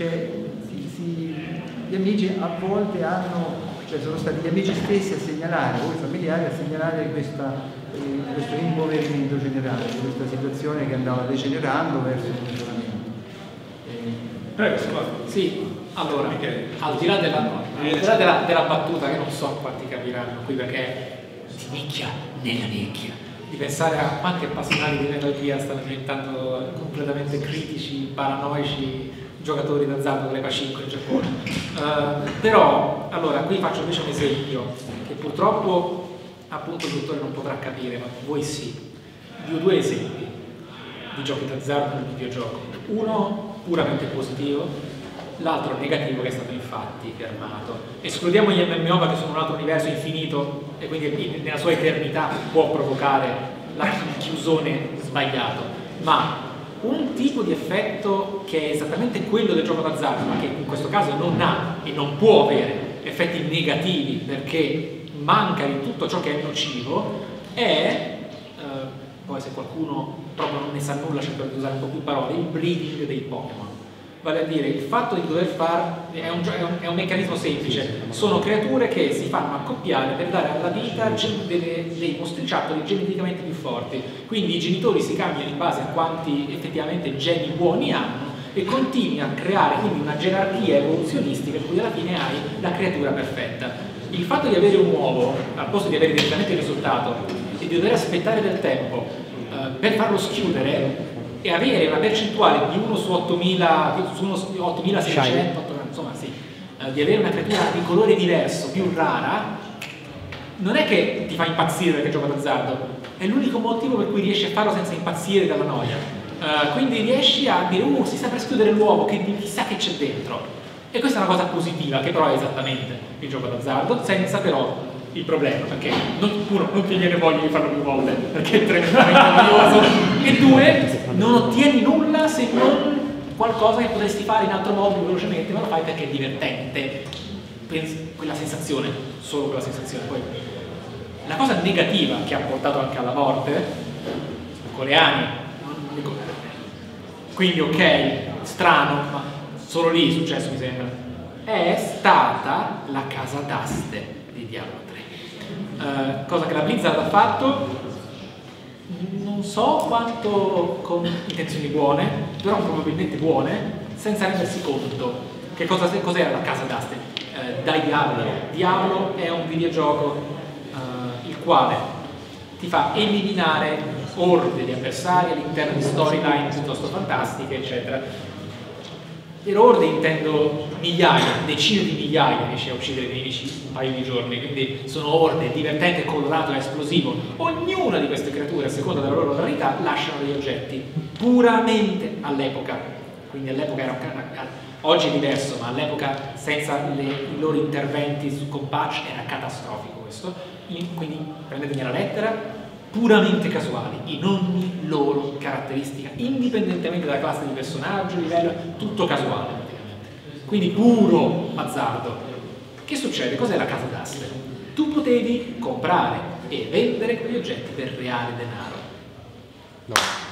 gli amici a volte sono stati gli amici stessi a segnalare, voi familiari a segnalare questo impoverimento generale, questa situazione che andava degenerando verso l'isolamento. Prego, sì, allora, al di là della battuta, che non so quanti capiranno qui perché si nicchia nella nicchia, di pensare a quanti appassionati di Metal Gear stanno diventando completamente critici, paranoici, giocatori d'azzardo con l'EPA 5 in Giappone. Però, allora, qui faccio invece un esempio che purtroppo appunto il dottore non potrà capire, ma voi sì. Vi ho due esempi. di giochi d'azzardo nel videogioco. Uno puramente positivo, l'altro negativo che è stato infatti fermato. Escludiamo gli MMO perché sono un altro universo infinito e quindi nella sua eternità può provocare il chiusone sbagliato, ma un tipo di effetto che è esattamente quello del gioco d'azzardo, ma che in questo caso non ha e non può avere effetti negativi perché manca di tutto ciò che è nocivo, è poi se qualcuno proprio non ne sa nulla cerco di usare un po' più parole, il breeding dei Pokémon. Vale a dire il fatto di dover fare, è un meccanismo semplice, sono creature che si fanno accoppiare per dare alla vita dei mostriciattoli geneticamente più forti, quindi i genitori si cambiano in base a quanti effettivamente geni buoni hanno e continui a creare quindi una gerarchia evoluzionistica in cui alla fine hai la creatura perfetta. Il fatto di avere un uovo al posto di avere direttamente il risultato e di dover aspettare del tempo per farlo schiudere e avere una percentuale di 1 su 8600, insomma sì, di avere una creatura di colore diverso, più rara, non è che ti fa impazzire perché gioca d'azzardo, è l'unico motivo per cui riesci a farlo senza impazzire dalla noia. Quindi riesci a dire, si sta per schiudere l'uovo, che chissà che c'è dentro. E questa è una cosa positiva, che però è esattamente il gioco d'azzardo, senza però il problema, perché uno, non ti viene voglia di farlo più volte, perché è tremendamente noioso, e due, non ottieni nulla se non qualcosa che potresti fare in altro modo più velocemente, ma lo fai perché è divertente. Quella sensazione, solo quella sensazione. Poi, la cosa negativa che ha portato anche alla morte, coreani, quindi ok, strano, ma solo lì è successo mi sembra, è stata la casa d'aste di Diablo 3. Cosa che la Blizzard ha fatto, non so quanto con intenzioni buone, però probabilmente buone, senza rendersi conto che cos'era la casa d'aste. Diablo è un videogioco il quale ti fa eliminare orde di avversari all'interno di storyline piuttosto fantastiche, eccetera. Per orde intendo migliaia, decine di migliaia riesci a uccidere i nemici in un paio di giorni, quindi sono orde, divertente, colorato e esplosivo. Ognuna di queste creature, a seconda della loro rarità, lasciano degli oggetti puramente all'epoca. Quindi all'epoca oggi è diverso, ma all'epoca senza i loro interventi con patch era catastrofico questo. Quindi prendetemi la lettera, puramente casuali, in ogni loro caratteristica, indipendentemente dalla classe di personaggio, livello, tutto casuale praticamente. Quindi puro azzardo. Che succede? Cos'è la casa d'aste? Tu potevi comprare e vendere quegli oggetti per reale denaro. No.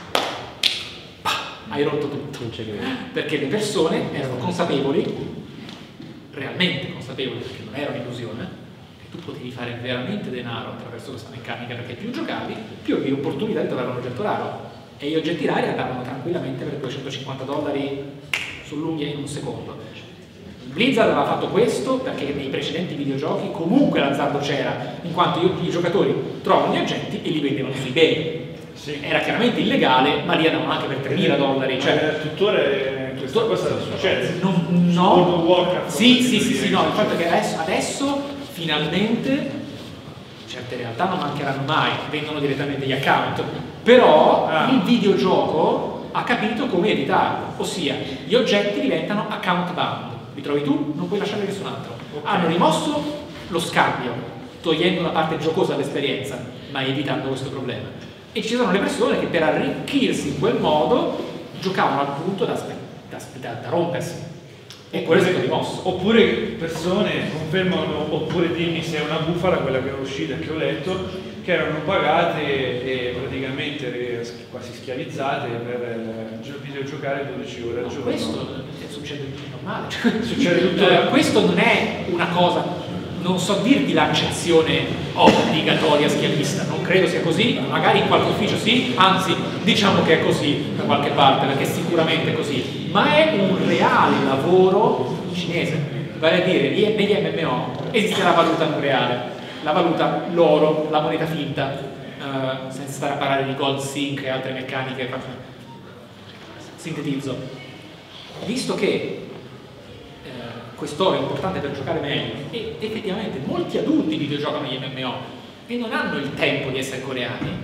Hai rotto tutto. Non c'è che vedere. Perché le persone erano consapevoli, realmente consapevoli, perché non era un'illusione, tu potevi fare veramente denaro attraverso questa meccanica, perché più giocavi, più avevi opportunità di trovare un oggetto raro, e gli oggetti rari andavano tranquillamente per $250 sull'unghia in un secondo. Blizzard aveva fatto questo perché nei precedenti videogiochi comunque l'azzardo c'era, in quanto i giocatori trovano gli oggetti e li vendevano su eBay. Sì. Era chiaramente illegale, ma li andavano anche per $3.000. Cioè, tuttora questa cosa succede. No. World of Warcraft. Sì, no, il fatto è che adesso finalmente certe realtà non mancheranno mai, vendono direttamente gli account, però il videogioco ha capito come evitarlo, ossia gli oggetti diventano account bound, li trovi tu, non puoi lasciare nessun altro. Hanno rimosso lo scambio, togliendo una parte giocosa dell'esperienza, ma evitando questo problema. E ci sono le persone che per arricchirsi in quel modo giocavano al punto da rompersi. E quello è stato rimosso. Oppure persone confermano, oppure dimmi se è una bufala quella che è uscita, che ho letto, che erano pagate e praticamente quasi schiavizzate per videogiocare 12 ore al giorno. Questo succede in normale. Succede tutto. Questo non è una cosa, non so dirti l'accezione obbligatoria schiavista, non credo sia così, magari in qualche ufficio sì, anzi diciamo che è così da qualche parte, perché sicuramente è così, ma è un reale lavoro cinese, vale a dire negli MMO esiste la valuta non reale, la valuta l'oro, la moneta finta, senza stare a parlare di gold sync e altre meccaniche. Sintetizzo, visto che quest'oro è importante per giocare meglio e effettivamente molti adulti videogiocano gli MMO e non hanno il tempo di essere coreani,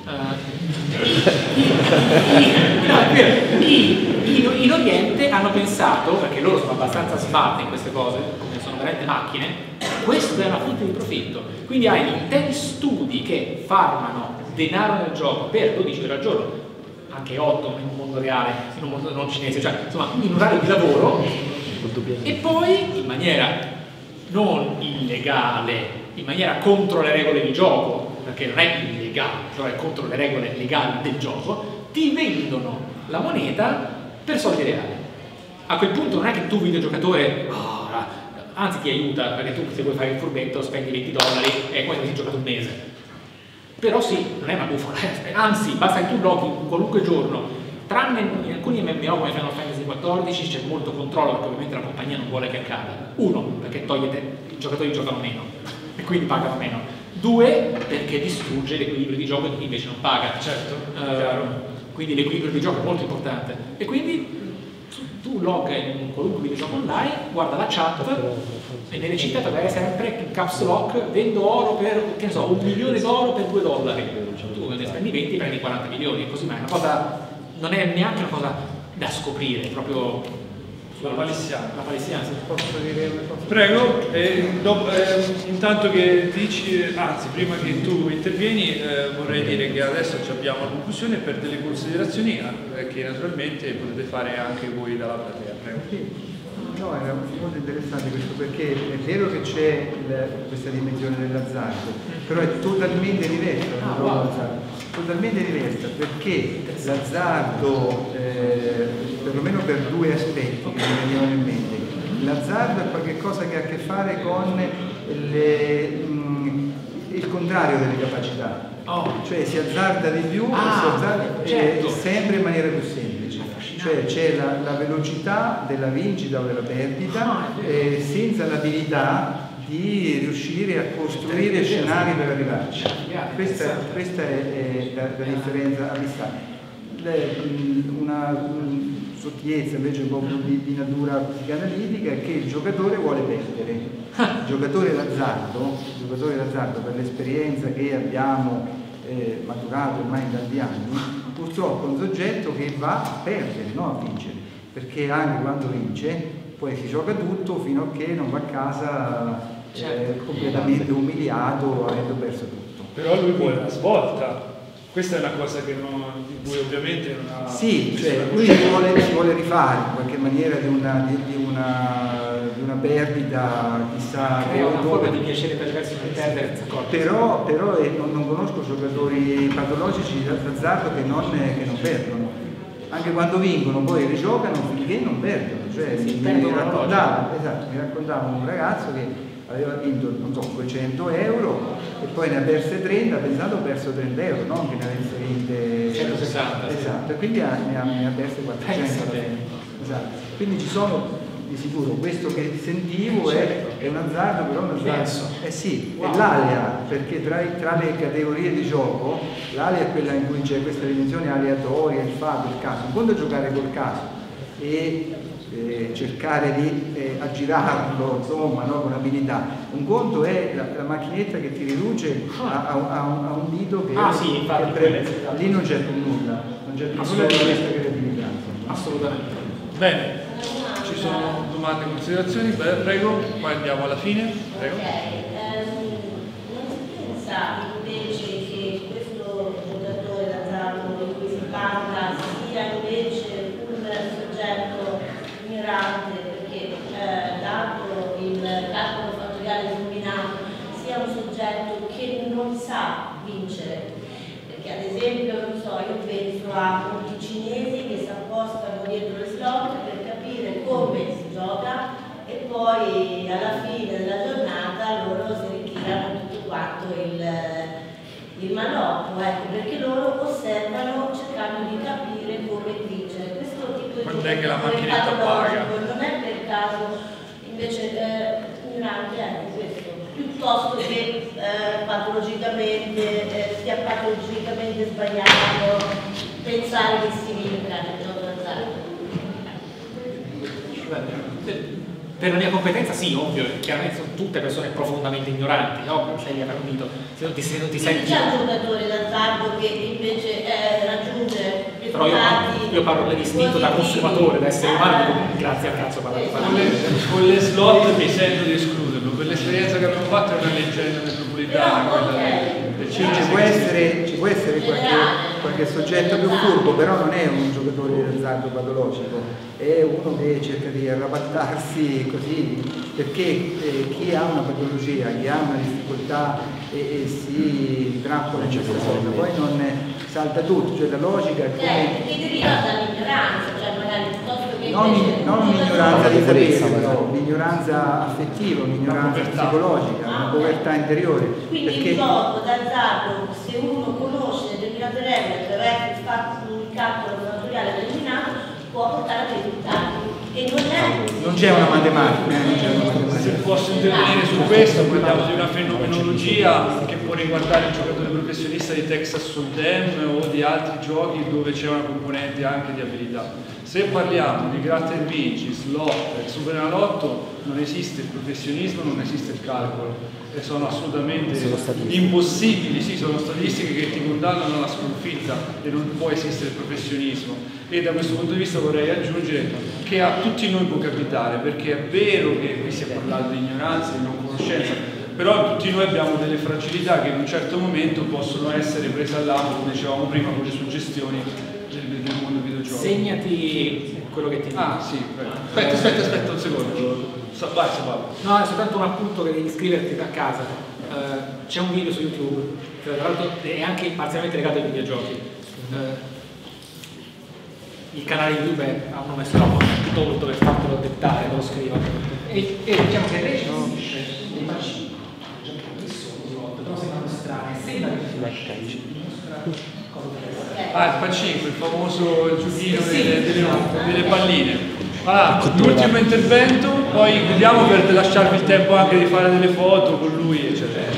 In Oriente hanno pensato, perché loro sono abbastanza smart in queste cose, come sono veramente macchine, questa è una fonte di profitto. Quindi hai interi studi che farmano denaro nel gioco per 12 ore al giorno, anche 8 in un mondo reale, in un mondo non cinese, cioè insomma in un orario di lavoro, e poi in maniera non illegale, in maniera contro le regole di gioco, perché non è illegale, cioè contro le regole legali del gioco, ti vendono la moneta per soldi reali. A quel punto non è che tu videogiocatore, anzi ti aiuta, perché tu se vuoi fare il furbetto spendi $20 e poi ti hai giocato un mese. Però sì, non è una bufala, anzi basta che tu giochi qualunque giorno, tranne in alcuni MMO come Final Fantasy XIV c'è molto controllo, perché ovviamente la compagnia non vuole che accada. Uno, perché i giocatori giocano meno e quindi pagano meno. Due, perché distrugge l'equilibrio di gioco di chi invece non paga. Certo, chiaro. Quindi l'equilibrio di gioco è molto importante. E quindi tu logga in qualunque videogioco online, guarda la chat e nelle città avere sempre in caps lock: vendo oro per, che ne so, $1 milione d'oro per $2. Tu ne spendi 20 e prendi 40 milioni, e così, ma è una cosa, non è neanche una cosa da scoprire, è proprio la palissiana. La palissiana, sì. Posso dire? Prego, intanto che dici, anzi prima che tu intervieni, vorrei dire che adesso abbiamo la conclusione per delle considerazioni che naturalmente potete fare anche voi dalla platea. Prego. Sì. No, era molto interessante questo, perché è vero che c'è questa dimensione dell'azzardo, però è totalmente diversa totalmente diversa, perché l'azzardo, perlomeno per due aspetti che mi venivano in mente, l'azzardo è qualcosa che ha a che fare con il contrario delle capacità, cioè si azzarda di più, si azzarda sempre in maniera più semplice. Cioè c'è la velocità della vincita o della perdita senza l'abilità di riuscire a costruire scenari per arrivarci. Questa è la differenza abissale. Una sottigliezza invece un po' più di natura psicanalitica è che il giocatore vuole perdere. Il giocatore d'azzardo, per l'esperienza che abbiamo maturato ormai in tanti anni, purtroppo è un soggetto che va a perdere, non a vincere, perché anche quando vince poi si gioca tutto fino a che non va a casa completamente umiliato, avendo perso tutto. Però lui vuole la svolta, questa è una cosa che di cui ovviamente non ha... Sì, cioè lui si vuole rifare in qualche maniera di una perdita, chissà, è una forma di piacere perverso nel perdere, però non conosco giocatori patologici d'azzardo che non perdono, anche quando vincono poi rigiocano finché non perdono. Cioè mi raccontava un ragazzo che aveva vinto, non so, 200 euro e poi ne ha perse 30, pensando ho perso 30 euro, non che ne avesse vinte 160. Esatto, e quindi ne ha perse 400. Esatto. Quindi ci sono di sicuro, questo che sentivo è un azzardo, però un azzardo. Sì, è l'alea, perché tra le categorie di gioco, l'alea è quella in cui c'è questa dimensione aleatoria, il fatto, il caso. Un conto è giocare col caso e cercare di aggirarlo, insomma, no, con abilità. Un conto è la macchinetta che ti riduce a un dito che, lì non c'è più nulla, non c'è più nulla di questa creatività. Assolutamente. Bene, ci sono domande e considerazioni? Prego, poi andiamo alla fine. Prego. Non si pensa invece che questo giocatore d'azzardo di cui si parla sia invece un soggetto ignorante, perché dato il calcolo fattoriale combinato sia un soggetto che non sa vincere, perché ad esempio, non so, io penso a molti cinesi che si appostano dietro le slot per capire come si gioca e poi alla fine della giornata loro si ritirano tutto quanto il manotto, ecco, perché loro osservano cercando di capire come vincere. Questo tipo di quando è che la macchinetta paga? Non è per caso invece ignorante, ecco questo, piuttosto che patologicamente sia patologicamente sbagliato pensare che si vinca nel gioco d'azzardo. Per la mia competenza sì, ovvio, chiaramente sono tutte persone profondamente ignoranti, no? Sei lì a unito, se non ti senti... C'è un giocatore d'azzardo che invece raggiunge però io parlo dell'istinto da consumatore, da essere umano, grazie al cazzo con le slot mi sento di escluderlo, per l'esperienza che abbiamo fatto è una leggenda metropolitana, ci può essere qualche soggetto più furbo, però non è un giocatore di azzardo patologico, è uno che cerca di arrabattarsi così, perché chi ha una patologia, chi ha una difficoltà e si trappola in questa cosa, poi non salta tutto, cioè la logica è che deriva dall'ignoranza, cioè magari piuttosto che non un'ignoranza di sapere, però un'ignoranza affettiva, un'ignoranza psicologica, una povertà interiore. Quindi perché il gioco d'azzardo, se uno conosce determinate regole attraverso il fatto di un calcolo fattoriale determinato, può portare a dei risultati. E non c'è una matematica, Se posso intervenire su questo, parliamo di una fenomenologia che può riguardare il giocatore professionista di Texas Hold'em o di altri giochi dove c'è una componente anche di abilità. Se parliamo di gratta e vinci, slot, Superenalotto, non esiste il professionismo, non esiste il calcolo e sono assolutamente impossibili, sì, sono statistiche che ti condannano alla sconfitta e non può esistere il professionismo. E da questo punto di vista vorrei aggiungere che a tutti noi può capitare, perché è vero che qui si è parlato di ignoranza, di non conoscenza, però tutti noi abbiamo delle fragilità che in un certo momento possono essere prese all'atto, come dicevamo prima, con le suggestioni del mondo videogioco. Segnati quello che ti dico. Ah, sì, aspetta un secondo. Vai. No, è soltanto un appunto che devi iscriverti da casa. C'è un video su YouTube, tra l'altro è anche parzialmente legato ai videogiochi. Il canale YouTube ha un nome strano, tolto per fartelo dettare, lo scrivo. E diciamo che lei ci conosce dei bacini, però sembrano strane, sembra che il pachinko, il famoso giochino delle palline. Allora, l'ultimo intervento, poi vediamo per lasciarvi il tempo anche di fare delle foto con lui, eccetera.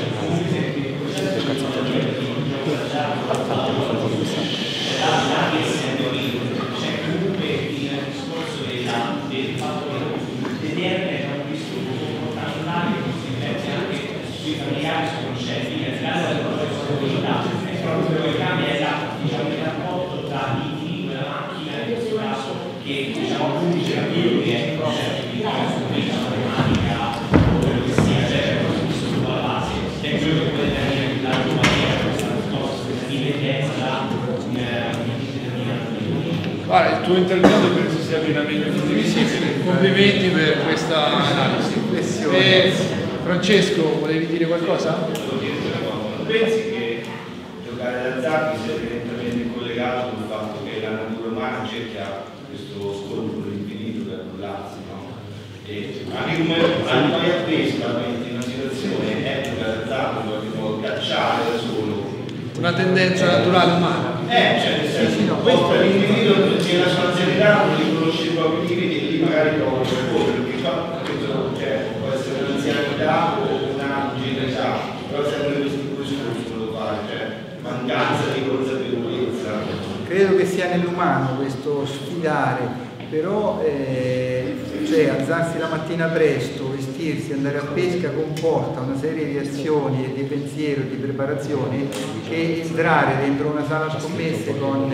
Guarda, il tuo intervento penso sia pienamente condivisibile. Complimenti per questa analisi. Francesco, volevi dire qualcosa? Pensi che giocare d'azzardo sia direttamente collegato col fatto che la natura umana cerca questo scontro infinito per annullarsi, no? E anche come animali a pesca, in una situazione etica d'azzardo, in qualche modo cacciare da solo. Una tendenza naturale umana. Cioè nel senso, questo è l'individuo nella sua anzianità non riconosce i propri limiti e lì magari trova un percorso, perché può essere un'anzianità o una genialità, però sempre questi due discorsi lo fare, cioè mancanza di consapevolezza. Credo che sia nell'umano questo sfidare, però cioè alzarsi la mattina presto, vestirsi, andare a pesca comporta una serie di azioni e di pensiero e di preparazione che entrare dentro una sala scommesse con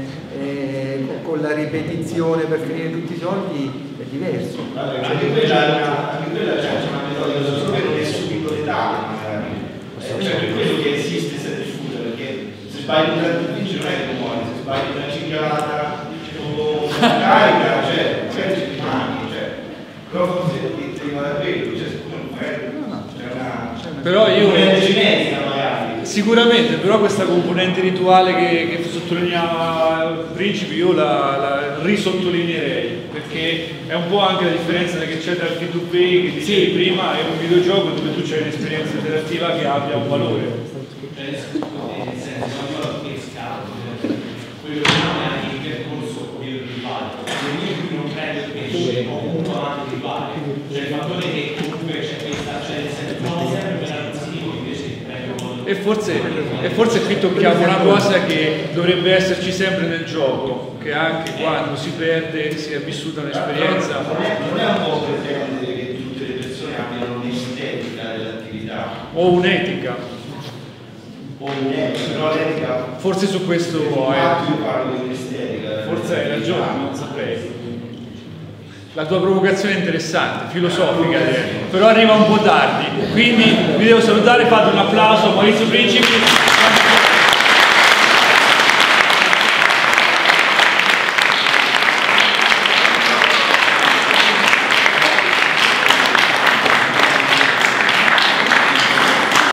la ripetizione per finire tutti i soldi è diverso. Allora, anche quella c'è una metodica, solo che non è subito letale magari. Cioè per quello che esiste si è diffusa, perché se sbagli un tanto vinci non è che muori, se sbagli una cinghialata o una carica, cioè magari ci rimani, però forse prima da quello, cioè però io genetica magari. Sicuramente, però questa componente rituale che sottolineava Principi io la risottolineerei, perché è un po' anche la differenza che c'è tra il P2P che dicevi prima e un videogioco dove tu c'hai un'esperienza interattiva che abbia un valore. Nel senso, la pesca, quello che non è anche il percorso del rivale, quindi non prende il pesce o comunque avanti il rivale, cioè il fattore che comunque c'è questa, cioè nel senso non serve per positivo invece prende un E E forse qui tocchiamo una cosa che dovrebbe esserci sempre nel gioco, che anche quando si perde si è vissuta un'esperienza. Non è un po' pretendere che tutte le persone abbiano un'estetica dell'attività O un'etica. o un'etica, però l'etica Forse su questo io parlo di un'estetica. forse hai ragione, non saprei. La tua provocazione è interessante, filosofica, però arriva un po' tardi. Quindi vi devo salutare, fate un applauso a Maurizio Principi.